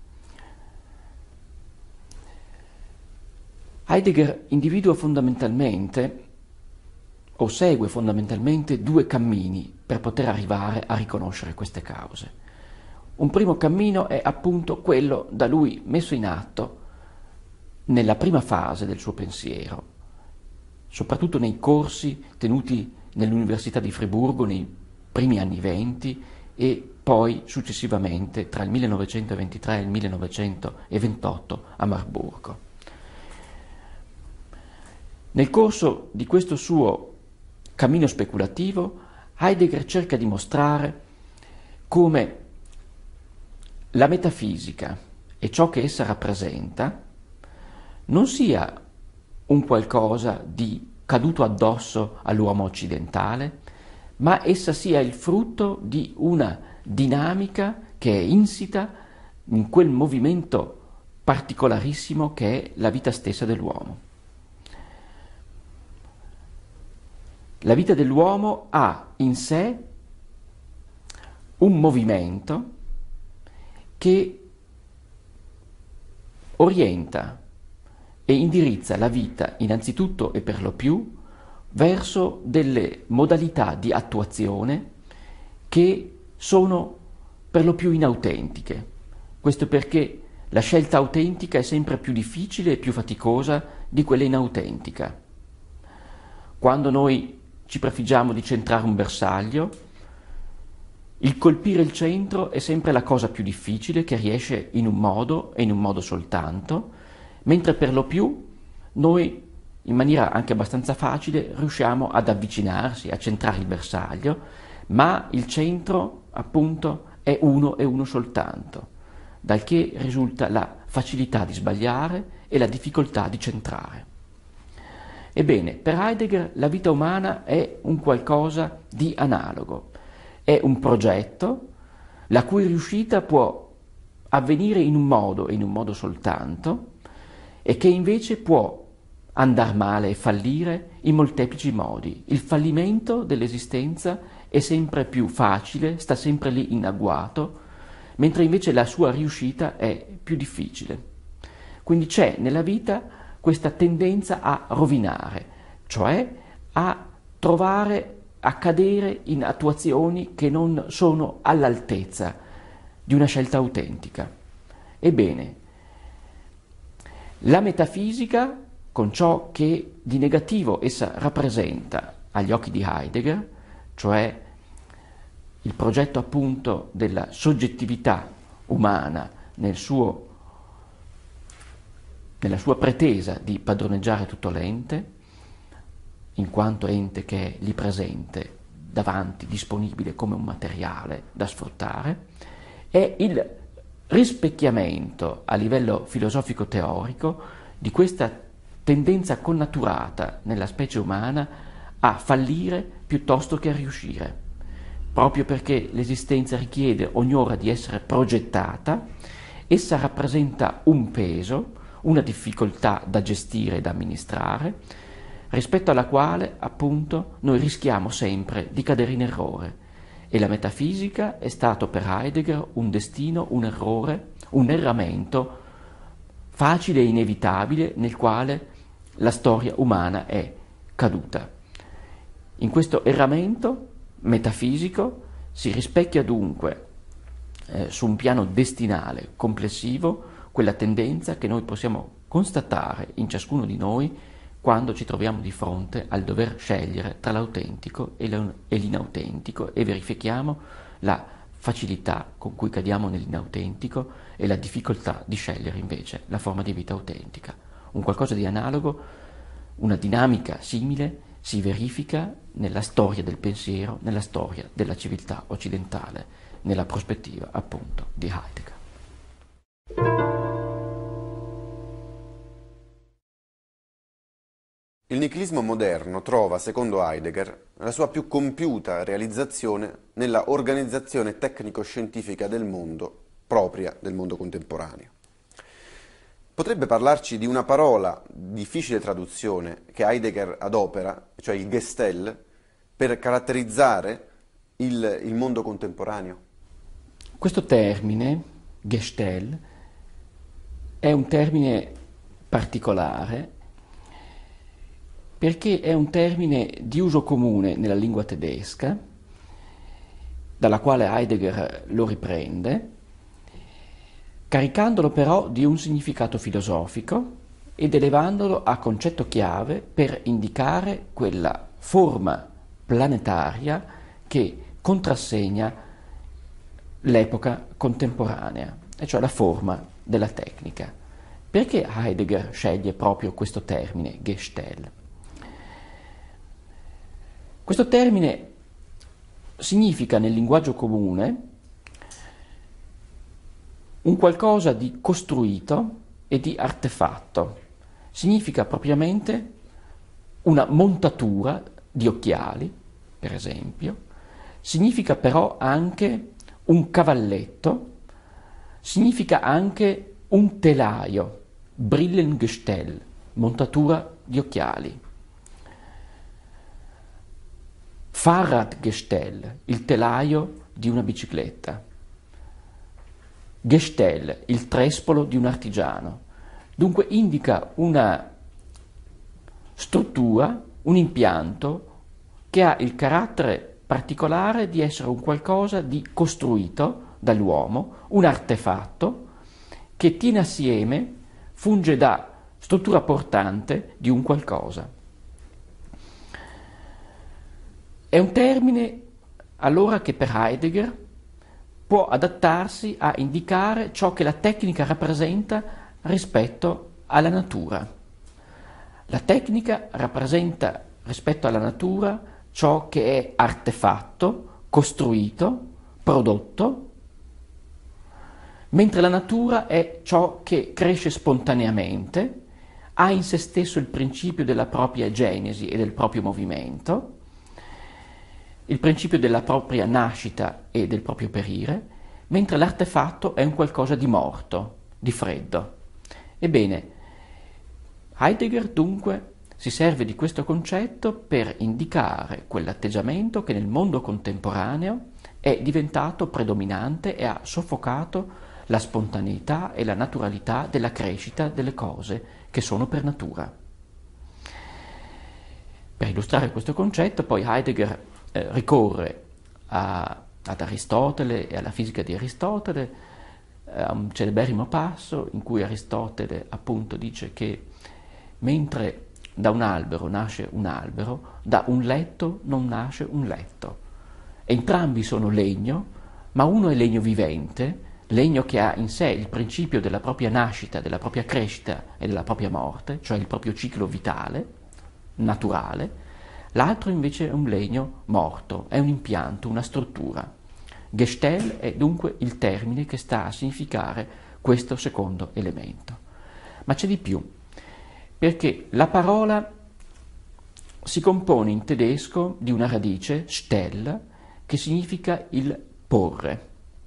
Heidegger individua fondamentalmente o segue fondamentalmente due cammini per poter arrivare a riconoscere queste cause. Un primo cammino è appunto quello da lui messo in atto nella prima fase del suo pensiero, soprattutto nei corsi tenuti nell'Università di Friburgo nei primi anni '20 e poi successivamente tra il 1923 e il 1928 a Marburgo. Nel corso di questo suo cammino speculativo, Heidegger cerca di mostrare come la metafisica e ciò che essa rappresenta non sia un qualcosa di caduto addosso all'uomo occidentale, ma essa sia il frutto di una dinamica che è insita in quel movimento particolarissimo che è la vita stessa dell'uomo. La vita dell'uomo ha in sé un movimento che orienta e indirizza la vita innanzitutto e per lo più verso delle modalità di attuazione che sono per lo più inautentiche. Questo perché la scelta autentica è sempre più difficile e più faticosa di quella inautentica. Quando noi ci prefiggiamo di centrare un bersaglio, il colpire il centro è sempre la cosa più difficile, che riesce in un modo e in un modo soltanto, mentre per lo più noi, in maniera anche abbastanza facile, riusciamo ad avvicinarsi, a centrare il bersaglio, ma il centro, appunto, è uno e uno soltanto, dal che risulta la facilità di sbagliare e la difficoltà di centrare. Ebbene, per Heidegger la vita umana è un qualcosa di analogo, è un progetto la cui riuscita può avvenire in un modo e in un modo soltanto e che invece può andare male e fallire in molteplici modi. Il fallimento dell'esistenza è sempre più facile, sta sempre lì in agguato, mentre invece la sua riuscita è più difficile. Quindi c'è nella vita questa tendenza a rovinare, cioè a trovare a cadere in attuazioni che non sono all'altezza di una scelta autentica. Ebbene, la metafisica, con ciò che di negativo essa rappresenta agli occhi di Heidegger, cioè il progetto appunto della soggettività umana nella sua pretesa di padroneggiare tutto l'ente, in quanto ente che è lì presente, davanti, disponibile come un materiale da sfruttare, è il rispecchiamento a livello filosofico-teorico di questa tendenza connaturata nella specie umana a fallire piuttosto che a riuscire, proprio perché l'esistenza richiede ogni ora di essere progettata. Essa rappresenta un peso, una difficoltà da gestire e da amministrare, rispetto alla quale, appunto, noi rischiamo sempre di cadere in errore. E la metafisica è stato per Heidegger un destino, un errore, un erramento facile e inevitabile nel quale la storia umana è caduta. In questo erramento metafisico si rispecchia dunque su un piano destinale complessivo quella tendenza che noi possiamo constatare in ciascuno di noi quando ci troviamo di fronte al dover scegliere tra l'autentico e l'inautentico e verifichiamo la facilità con cui cadiamo nell'inautentico e la difficoltà di scegliere invece la forma di vita autentica. Un qualcosa di analogo, una dinamica simile si verifica nella storia del pensiero, nella storia della civiltà occidentale, nella prospettiva appunto di Heidegger. Il nichilismo moderno trova, secondo Heidegger, la sua più compiuta realizzazione nella organizzazione tecnico-scientifica del mondo, propria del mondo contemporaneo. Potrebbe parlarci di una parola difficile traduzione che Heidegger adopera, cioè il Gestell, per caratterizzare il mondo contemporaneo? Questo termine, Gestell, è un termine particolare perché è un termine di uso comune nella lingua tedesca, dalla quale Heidegger lo riprende, caricandolo però di un significato filosofico ed elevandolo a concetto chiave per indicare quella forma planetaria che contrassegna l'epoca contemporanea, e cioè la forma della tecnica. Perché Heidegger sceglie proprio questo termine, Gestell? Questo termine significa nel linguaggio comune un qualcosa di costruito e di artefatto. Significa propriamente una montatura di occhiali, per esempio. Significa però anche un cavalletto, significa anche un telaio, Brillengestell, montatura di occhiali. Fahrradgestell, il telaio di una bicicletta. Gestell, il trespolo di un artigiano. Dunque indica una struttura, un impianto che ha il carattere particolare di essere un qualcosa di costruito dall'uomo, un artefatto che tiene assieme, funge da struttura portante di un qualcosa. È un termine allora che per Heidegger può adattarsi a indicare ciò che la tecnica rappresenta rispetto alla natura. La tecnica rappresenta rispetto alla natura ciò che è artefatto, costruito, prodotto, mentre la natura è ciò che cresce spontaneamente, ha in se stesso il principio della propria genesi e del proprio movimento, il principio della propria nascita e del proprio perire, mentre l'artefatto è un qualcosa di morto, di freddo. Ebbene, Heidegger dunque si serve di questo concetto per indicare quell'atteggiamento che nel mondo contemporaneo è diventato predominante e ha soffocato la spontaneità e la naturalità della crescita delle cose che sono per natura. Per illustrare questo concetto, poi Heidegger ricorre ad Aristotele e alla fisica di Aristotele, a un celeberrimo passo in cui Aristotele appunto dice che mentre da un albero nasce un albero, da un letto non nasce un letto. Entrambi sono legno, ma uno è legno vivente, legno che ha in sé il principio della propria nascita, della propria crescita e della propria morte, cioè il proprio ciclo vitale, naturale. L'altro invece è un legno morto, è un impianto, una struttura. Gestell è dunque il termine che sta a significare questo secondo elemento. Ma c'è di più, perché la parola si compone in tedesco di una radice, stell, che significa il porre.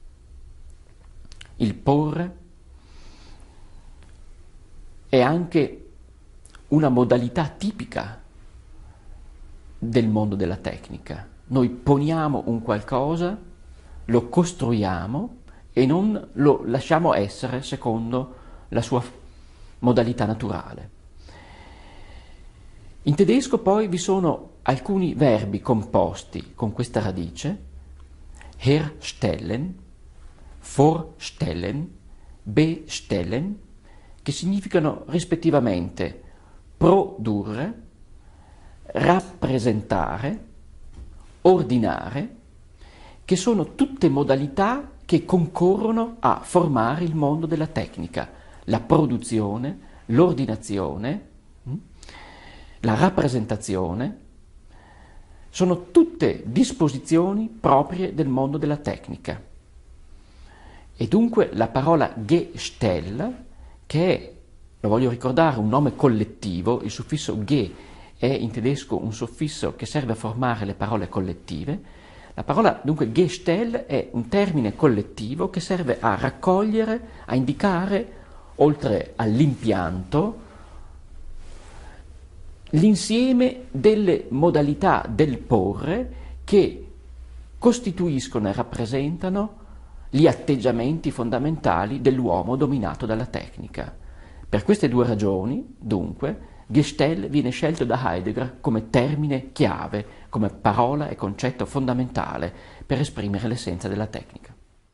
Il porre è anche una modalità tipica del mondo della tecnica. Noi poniamo un qualcosa, lo costruiamo e non lo lasciamo essere secondo la sua modalità naturale. In tedesco poi vi sono alcuni verbi composti con questa radice: herstellen, vorstellen, bestellen, che significano rispettivamente produrre, rappresentare, ordinare, che sono tutte modalità che concorrono a formare il mondo della tecnica, la produzione, l'ordinazione, la rappresentazione, sono tutte disposizioni proprie del mondo della tecnica. E dunque la parola Gestell, che è, lo voglio ricordare, un nome collettivo, il suffisso ge è in tedesco un suffisso che serve a formare le parole collettive. La parola dunque Gestell è un termine collettivo che serve a raccogliere, a indicare, oltre all'impianto, l'insieme delle modalità del porre che costituiscono e rappresentano gli atteggiamenti fondamentali dell'uomo dominato dalla tecnica. Per queste due ragioni, dunque, Gestell viene scelto da Heidegger come termine chiave, come parola e concetto fondamentale per esprimere l'essenza della tecnica.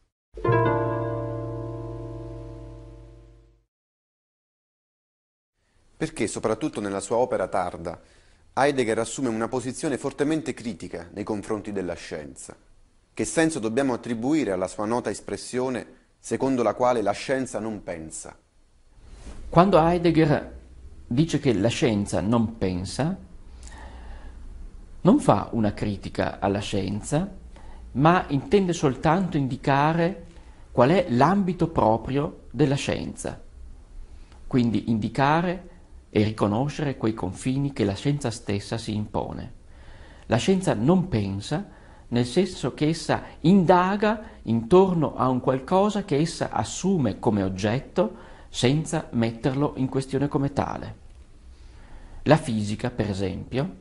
Perché, soprattutto nella sua opera tarda, Heidegger assume una posizione fortemente critica nei confronti della scienza. Che senso dobbiamo attribuire alla sua nota espressione secondo la quale la scienza non pensa? Quando Heidegger dice che la scienza non pensa, non fa una critica alla scienza, ma intende soltanto indicare qual è l'ambito proprio della scienza. Quindi indicare e riconoscere quei confini che la scienza stessa si impone. La scienza non pensa, nel senso che essa indaga intorno a un qualcosa che essa assume come oggetto senza metterlo in questione come tale. La fisica, per esempio,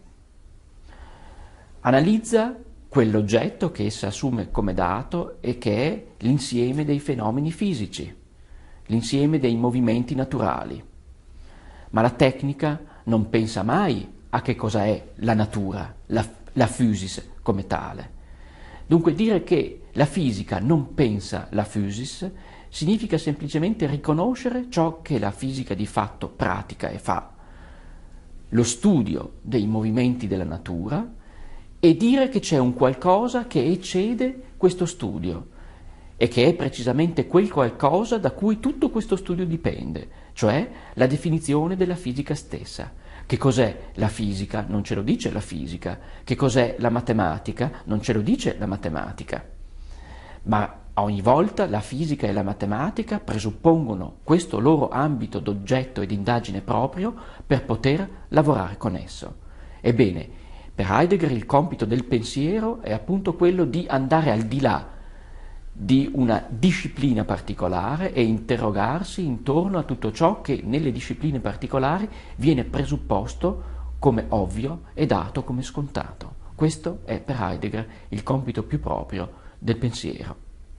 analizza quell'oggetto che essa assume come dato e che è l'insieme dei fenomeni fisici, l'insieme dei movimenti naturali. Ma la tecnica non pensa mai a che cosa è la natura, la physis come tale. Dunque dire che la fisica non pensa la physis significa semplicemente riconoscere ciò che la fisica di fatto pratica e fa, lo studio dei movimenti della natura, e dire che c'è un qualcosa che eccede questo studio e che è precisamente quel qualcosa da cui tutto questo studio dipende, cioè la definizione della fisica stessa. Che cos'è la fisica? Non ce lo dice la fisica. Che cos'è la matematica? Non ce lo dice la matematica. Ma ogni volta la fisica e la matematica presuppongono questo loro ambito d'oggetto e di indagine proprio per poter lavorare con esso. Ebbene, per Heidegger il compito del pensiero è appunto quello di andare al di là di una disciplina particolare e interrogarsi intorno a tutto ciò che nelle discipline particolari viene presupposto come ovvio e dato come scontato. Questo è per Heidegger il compito più proprio del pensiero.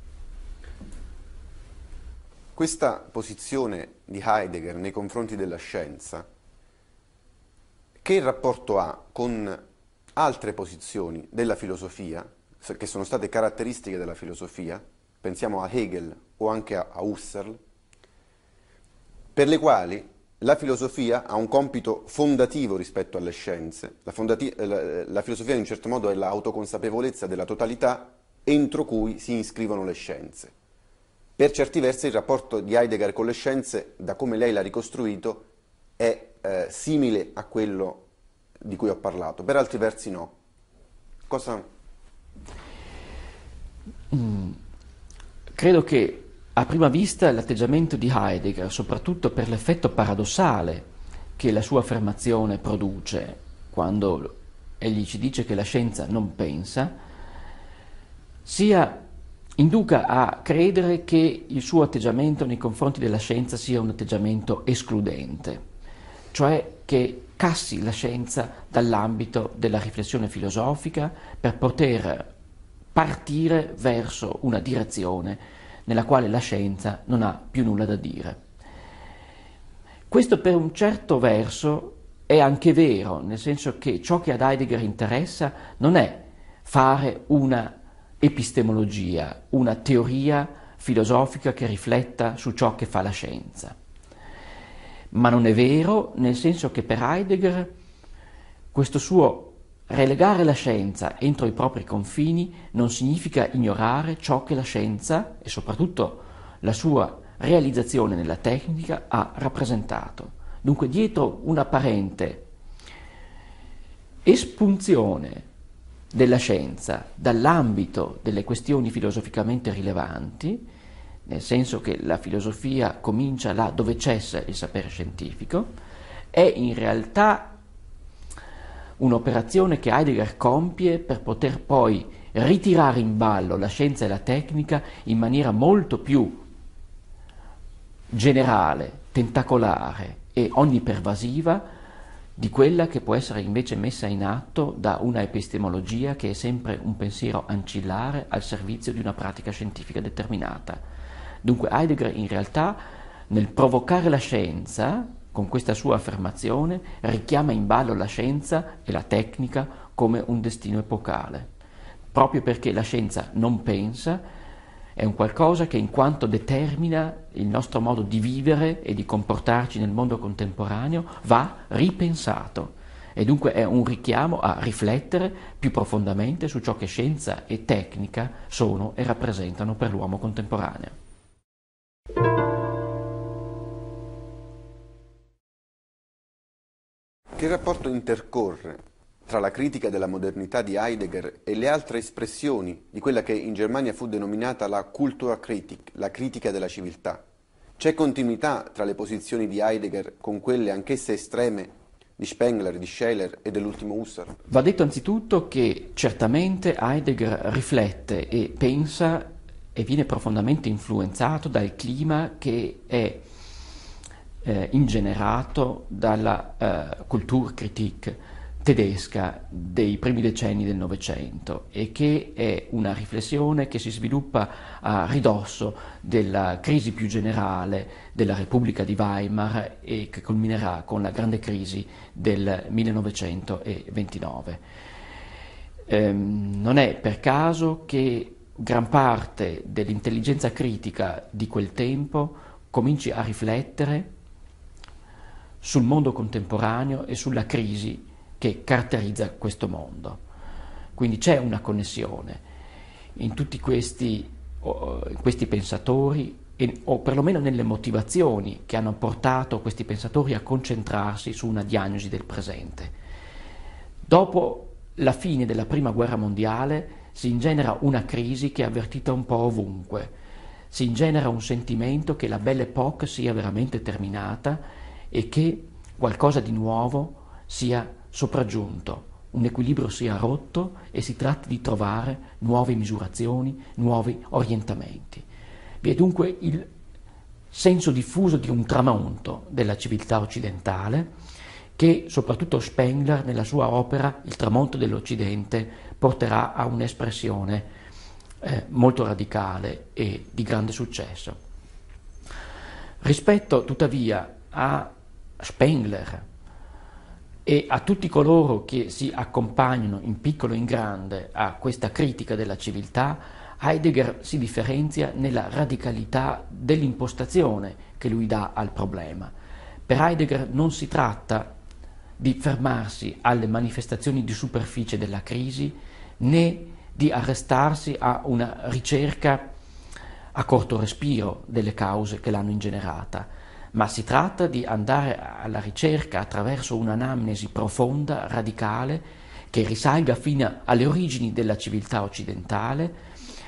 Questa posizione di Heidegger nei confronti della scienza, che rapporto ha con altre posizioni della filosofia, che sono state caratteristiche della filosofia, pensiamo a Hegel o anche a Husserl, per le quali la filosofia ha un compito fondativo rispetto alle scienze. La filosofia in un certo modo è l'autoconsapevolezza della totalità entro cui si iscrivono le scienze. Per certi versi il rapporto di Heidegger con le scienze, da come lei l'ha ricostruito, è simile a quello di cui ho parlato, per altri versi no. Cosa? Credo che a prima vista l'atteggiamento di Heidegger, soprattutto per l'effetto paradossale che la sua affermazione produce quando egli ci dice che la scienza non pensa, induca a credere che il suo atteggiamento nei confronti della scienza sia un atteggiamento escludente, cioè che cassi la scienza dall'ambito della riflessione filosofica per poter partire verso una direzione nella quale la scienza non ha più nulla da dire. Questo per un certo verso è anche vero, nel senso che ciò che ad Heidegger interessa non è fare una epistemologia, una teoria filosofica che rifletta su ciò che fa la scienza. Ma non è vero, nel senso che per Heidegger questo suo relegare la scienza entro i propri confini non significa ignorare ciò che la scienza, e soprattutto la sua realizzazione nella tecnica, ha rappresentato. Dunque, dietro un'apparente espunzione della scienza dall'ambito delle questioni filosoficamente rilevanti, nel senso che la filosofia comincia là dove cessa il sapere scientifico, è in realtà un'operazione che Heidegger compie per poter poi ritirare in ballo la scienza e la tecnica in maniera molto più generale, tentacolare e onnipervasiva di quella che può essere invece messa in atto da una epistemologia che è sempre un pensiero ancillare al servizio di una pratica scientifica determinata. Dunque Heidegger in realtà nel provocare la scienza, con questa sua affermazione, richiama in ballo la scienza e la tecnica come un destino epocale, proprio perché la scienza non pensa, è un qualcosa che in quanto determina il nostro modo di vivere e di comportarci nel mondo contemporaneo va ripensato e dunque è un richiamo a riflettere più profondamente su ciò che scienza e tecnica sono e rappresentano per l'uomo contemporaneo. Che rapporto intercorre tra la critica della modernità di Heidegger e le altre espressioni di quella che in Germania fu denominata la Kulturkritik, la critica della civiltà? C'è continuità tra le posizioni di Heidegger con quelle anch'esse estreme di Spengler, di Scheler e dell'ultimo Husserl? Va detto anzitutto che certamente Heidegger riflette e pensa e viene profondamente influenzato dal clima che è ingenerato dalla Kulturkritik tedesca dei primi decenni del Novecento e che è una riflessione che si sviluppa a ridosso della crisi più generale della Repubblica di Weimar e che culminerà con la grande crisi del 1929. Non è per caso che gran parte dell'intelligenza critica di quel tempo cominci a riflettere sul mondo contemporaneo e sulla crisi che caratterizza questo mondo. Quindi c'è una connessione in tutti questi pensatori, o perlomeno nelle motivazioni che hanno portato questi pensatori a concentrarsi su una diagnosi del presente. Dopo la fine della Prima Guerra Mondiale si ingenera una crisi che è avvertita un po' ovunque, si ingenera un sentimento che la Belle Époque sia veramente terminata e che qualcosa di nuovo sia sopraggiunto, un equilibrio sia rotto e si tratti di trovare nuove misurazioni, nuovi orientamenti. Vi è dunque il senso diffuso di un tramonto della civiltà occidentale che soprattutto Spengler nella sua opera Il tramonto dell'Occidente porterà a un'espressione molto radicale e di grande successo. Rispetto tuttavia a Spengler, E a tutti coloro che si accompagnano in piccolo e in grande a questa critica della civiltà, Heidegger si differenzia nella radicalità dell'impostazione che lui dà al problema. Per Heidegger non si tratta di fermarsi alle manifestazioni di superficie della crisi, né di arrestarsi a una ricerca a corto respiro delle cause che l'hanno ingenerata, ma si tratta di andare alla ricerca attraverso un'anamnesi profonda, radicale, che risalga fino alle origini della civiltà occidentale,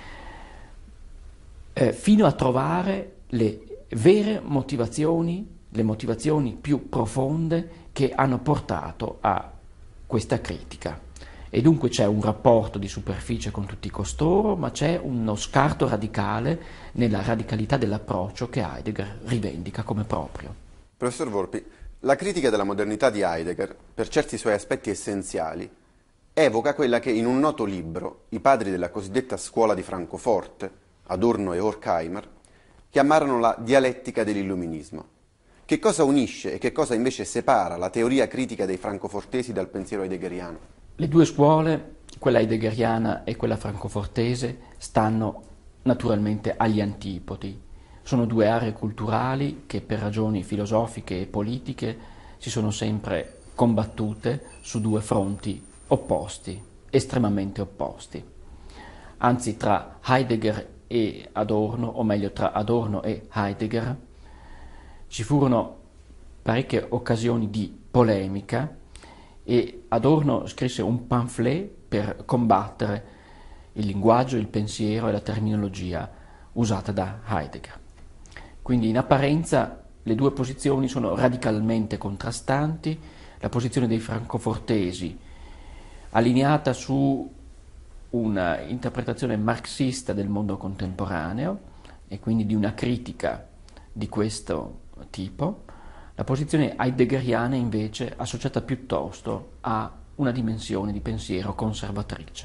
fino a trovare le vere motivazioni, le motivazioni più profonde che hanno portato a questa critica. E dunque c'è un rapporto di superficie con tutti costoro, ma c'è uno scarto radicale nella radicalità dell'approccio che Heidegger rivendica come proprio. Professor Volpi, la critica della modernità di Heidegger, per certi suoi aspetti essenziali, evoca quella che in un noto libro i padri della cosiddetta scuola di Francoforte, Adorno e Horkheimer, chiamarono la dialettica dell'illuminismo. Che cosa unisce e che cosa invece separa la teoria critica dei francofortesi dal pensiero heideggeriano? Le due scuole, quella heideggeriana e quella francofortese, stanno naturalmente agli antipodi. Sono due aree culturali che per ragioni filosofiche e politiche si sono sempre combattute su due fronti opposti, estremamente opposti. Anzi, tra Heidegger e Adorno, o meglio tra Adorno e Heidegger, ci furono parecchie occasioni di polemica e Adorno scrisse un pamphlet per combattere il linguaggio, il pensiero e la terminologia usata da Heidegger. Quindi in apparenza le due posizioni sono radicalmente contrastanti. La posizione dei francofortesi, allineata su una interpretazione marxista del mondo contemporaneo e quindi di una critica di questo tipo, la posizione heideggeriana invece associata piuttosto a una dimensione di pensiero conservatrice.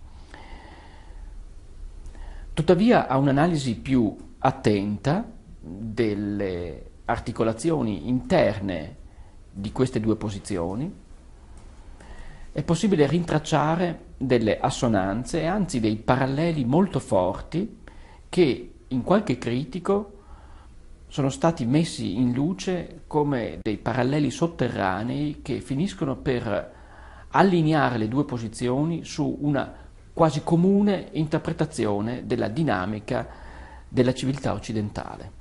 Tuttavia, a un'analisi più attenta delle articolazioni interne di queste due posizioni, è possibile rintracciare delle assonanze e anzi dei paralleli molto forti che in qualche critico sono stati messi in luce come dei paralleli sotterranei che finiscono per allineare le due posizioni su una quasi comune interpretazione della dinamica della civiltà occidentale.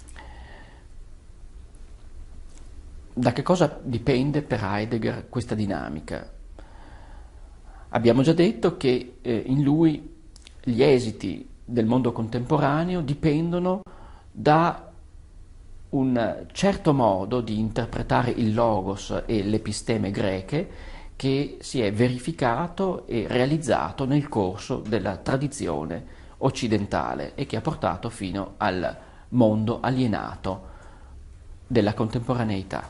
Da che cosa dipende per Heidegger questa dinamica? Abbiamo già detto che in lui gli esiti del mondo contemporaneo dipendono da un certo modo di interpretare il logos e l'episteme greche che si è verificato e realizzato nel corso della tradizione occidentale e che ha portato fino al mondo alienato della contemporaneità.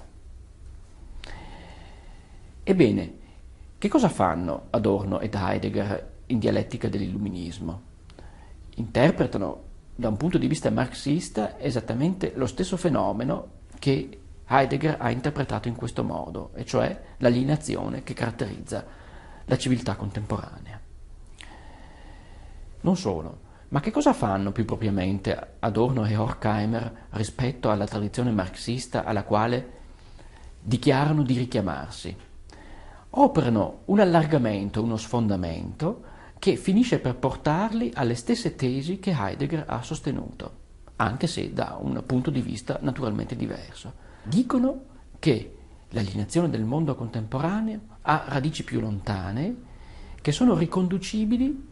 Ebbene, che cosa fanno Adorno ed Heidegger in dialettica dell'illuminismo? Interpretano da un punto di vista marxista esattamente lo stesso fenomeno che Heidegger ha interpretato in questo modo, e cioè l'alienazione che caratterizza la civiltà contemporanea. Non solo, ma che cosa fanno più propriamente Adorno e Horkheimer rispetto alla tradizione marxista alla quale dichiarano di richiamarsi? Operano un allargamento, uno sfondamento che finisce per portarli alle stesse tesi che Heidegger ha sostenuto, anche se da un punto di vista naturalmente diverso. Dicono che l'alienazione del mondo contemporaneo ha radici più lontane, che sono riconducibili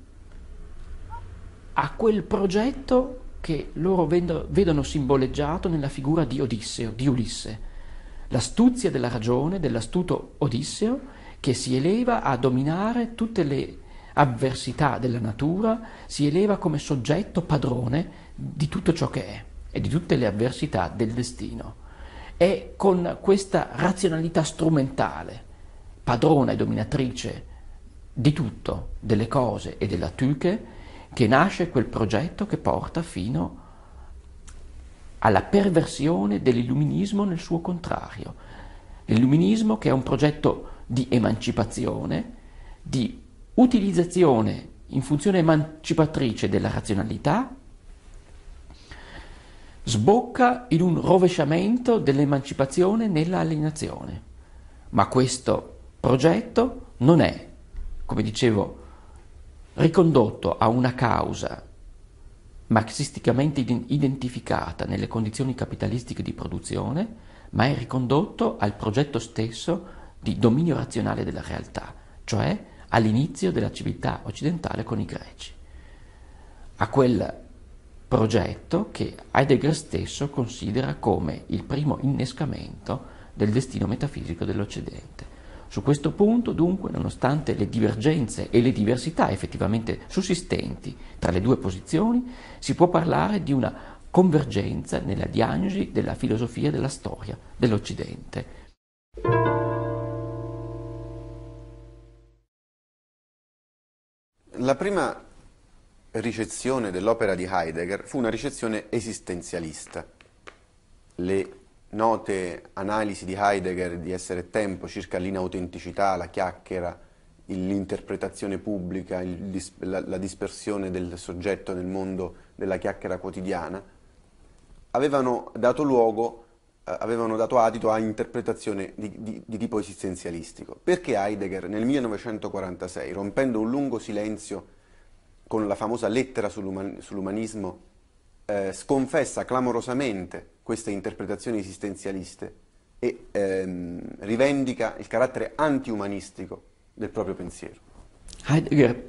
a quel progetto che loro vedono simboleggiato nella figura di Odisseo, di Ulisse, l'astuzia della ragione, dell'astuto Odisseo, che si eleva a dominare tutte le avversità della natura, si eleva come soggetto padrone di tutto ciò che è e di tutte le avversità del destino. È con questa razionalità strumentale, padrona e dominatrice di tutto, delle cose e della Tyche, che nasce quel progetto che porta fino alla perversione dell'illuminismo nel suo contrario. L'illuminismo, che è un progetto di emancipazione, di utilizzazione in funzione emancipatrice della razionalità, sbocca in un rovesciamento dell'emancipazione nella alienazione. Ma questo progetto non è, come dicevo, ricondotto a una causa marxisticamente identificata nelle condizioni capitalistiche di produzione, ma è ricondotto al progetto stesso di dominio razionale della realtà, cioè all'inizio della civiltà occidentale con i Greci, a quel progetto che Heidegger stesso considera come il primo innescamento del destino metafisico dell'Occidente. Su questo punto, dunque, nonostante le divergenze e le diversità effettivamente sussistenti tra le due posizioni, si può parlare di una convergenza nella diagnosi della filosofia e della storia dell'Occidente. La prima ricezione dell'opera di Heidegger fu una ricezione esistenzialista. Le note analisi di Heidegger di Essere e Tempo circa l'inautenticità, la chiacchiera, l'interpretazione pubblica, la dispersione del soggetto nel mondo della chiacchiera quotidiana, avevano dato adito a interpretazione di tipo esistenzialistico. Perché Heidegger nel 1946, rompendo un lungo silenzio con la famosa lettera sull'umanismo, sconfessa clamorosamente queste interpretazioni esistenzialiste e rivendica il carattere anti-umanistico del proprio pensiero? Heidegger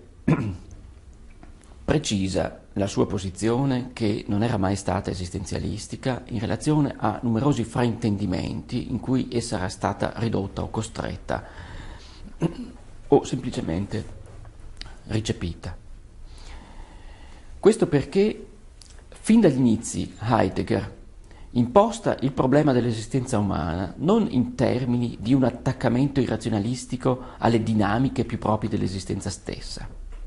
precisa la sua posizione, che non era mai stata esistenzialistica, in relazione a numerosi fraintendimenti in cui essa era stata ridotta o costretta o semplicemente ricepita. Questo perché fin dagli inizi Heidegger imposta il problema dell'esistenza umana non in termini di un attaccamento irrazionalistico alle dinamiche più proprie dell'esistenza stessa,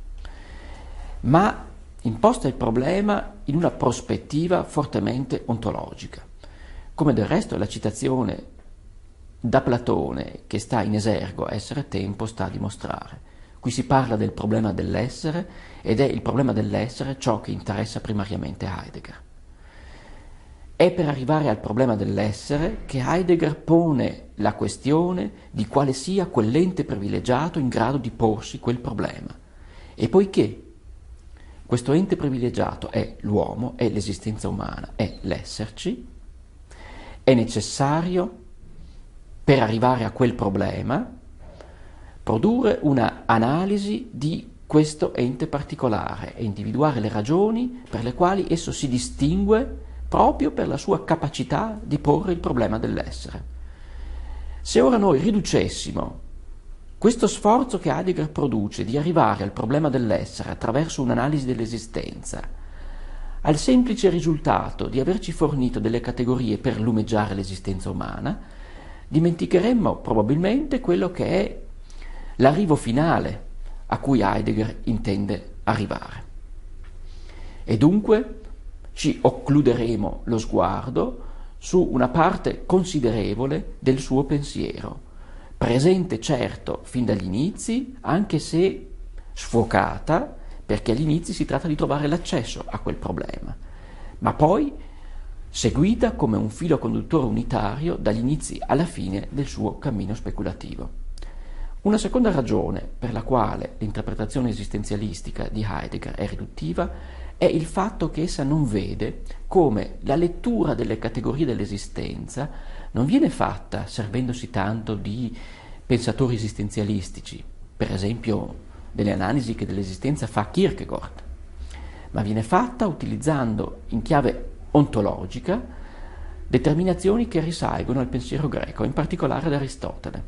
ma imposta il problema in una prospettiva fortemente ontologica, come del resto la citazione da Platone che sta in esergo Essere e Tempo sta a dimostrare. Qui si parla del problema dell'essere ed è il problema dell'essere ciò che interessa primariamente Heidegger. È per arrivare al problema dell'essere che Heidegger pone la questione di quale sia quell'ente privilegiato in grado di porsi quel problema. E poiché questo ente privilegiato è l'uomo, è l'esistenza umana, è l'esserci, è necessario, per arrivare a quel problema, produrre una analisi di questo ente particolare e individuare le ragioni per le quali esso si distingue proprio per la sua capacità di porre il problema dell'essere. Se ora noi riducessimo questo sforzo che Heidegger produce di arrivare al problema dell'essere attraverso un'analisi dell'esistenza al semplice risultato di averci fornito delle categorie per lumeggiare l'esistenza umana, dimenticheremmo probabilmente quello che è l'arrivo finale a cui Heidegger intende arrivare. E dunque ci occluderemo lo sguardo su una parte considerevole del suo pensiero, presente certo fin dagli inizi, anche se sfocata, perché agli inizi si tratta di trovare l'accesso a quel problema, ma poi seguita come un filo conduttore unitario dagli inizi alla fine del suo cammino speculativo. Una seconda ragione per la quale l'interpretazione esistenzialistica di Heidegger è riduttiva è il fatto che essa non vede come la lettura delle categorie dell'esistenza non viene fatta servendosi tanto di pensatori esistenzialistici, per esempio delle analisi che dell'esistenza fa Kierkegaard, ma viene fatta utilizzando in chiave ontologica determinazioni che risalgono al pensiero greco, in particolare ad Aristotele.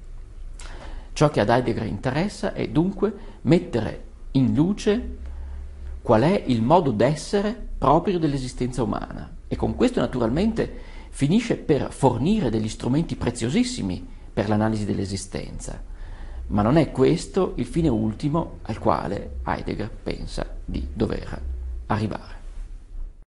Ciò che ad Heidegger interessa è dunque mettere in luce qual è il modo d'essere proprio dell'esistenza umana e con questo naturalmente finisce per fornire degli strumenti preziosissimi per l'analisi dell'esistenza, ma non è questo il fine ultimo al quale Heidegger pensa di dover arrivare.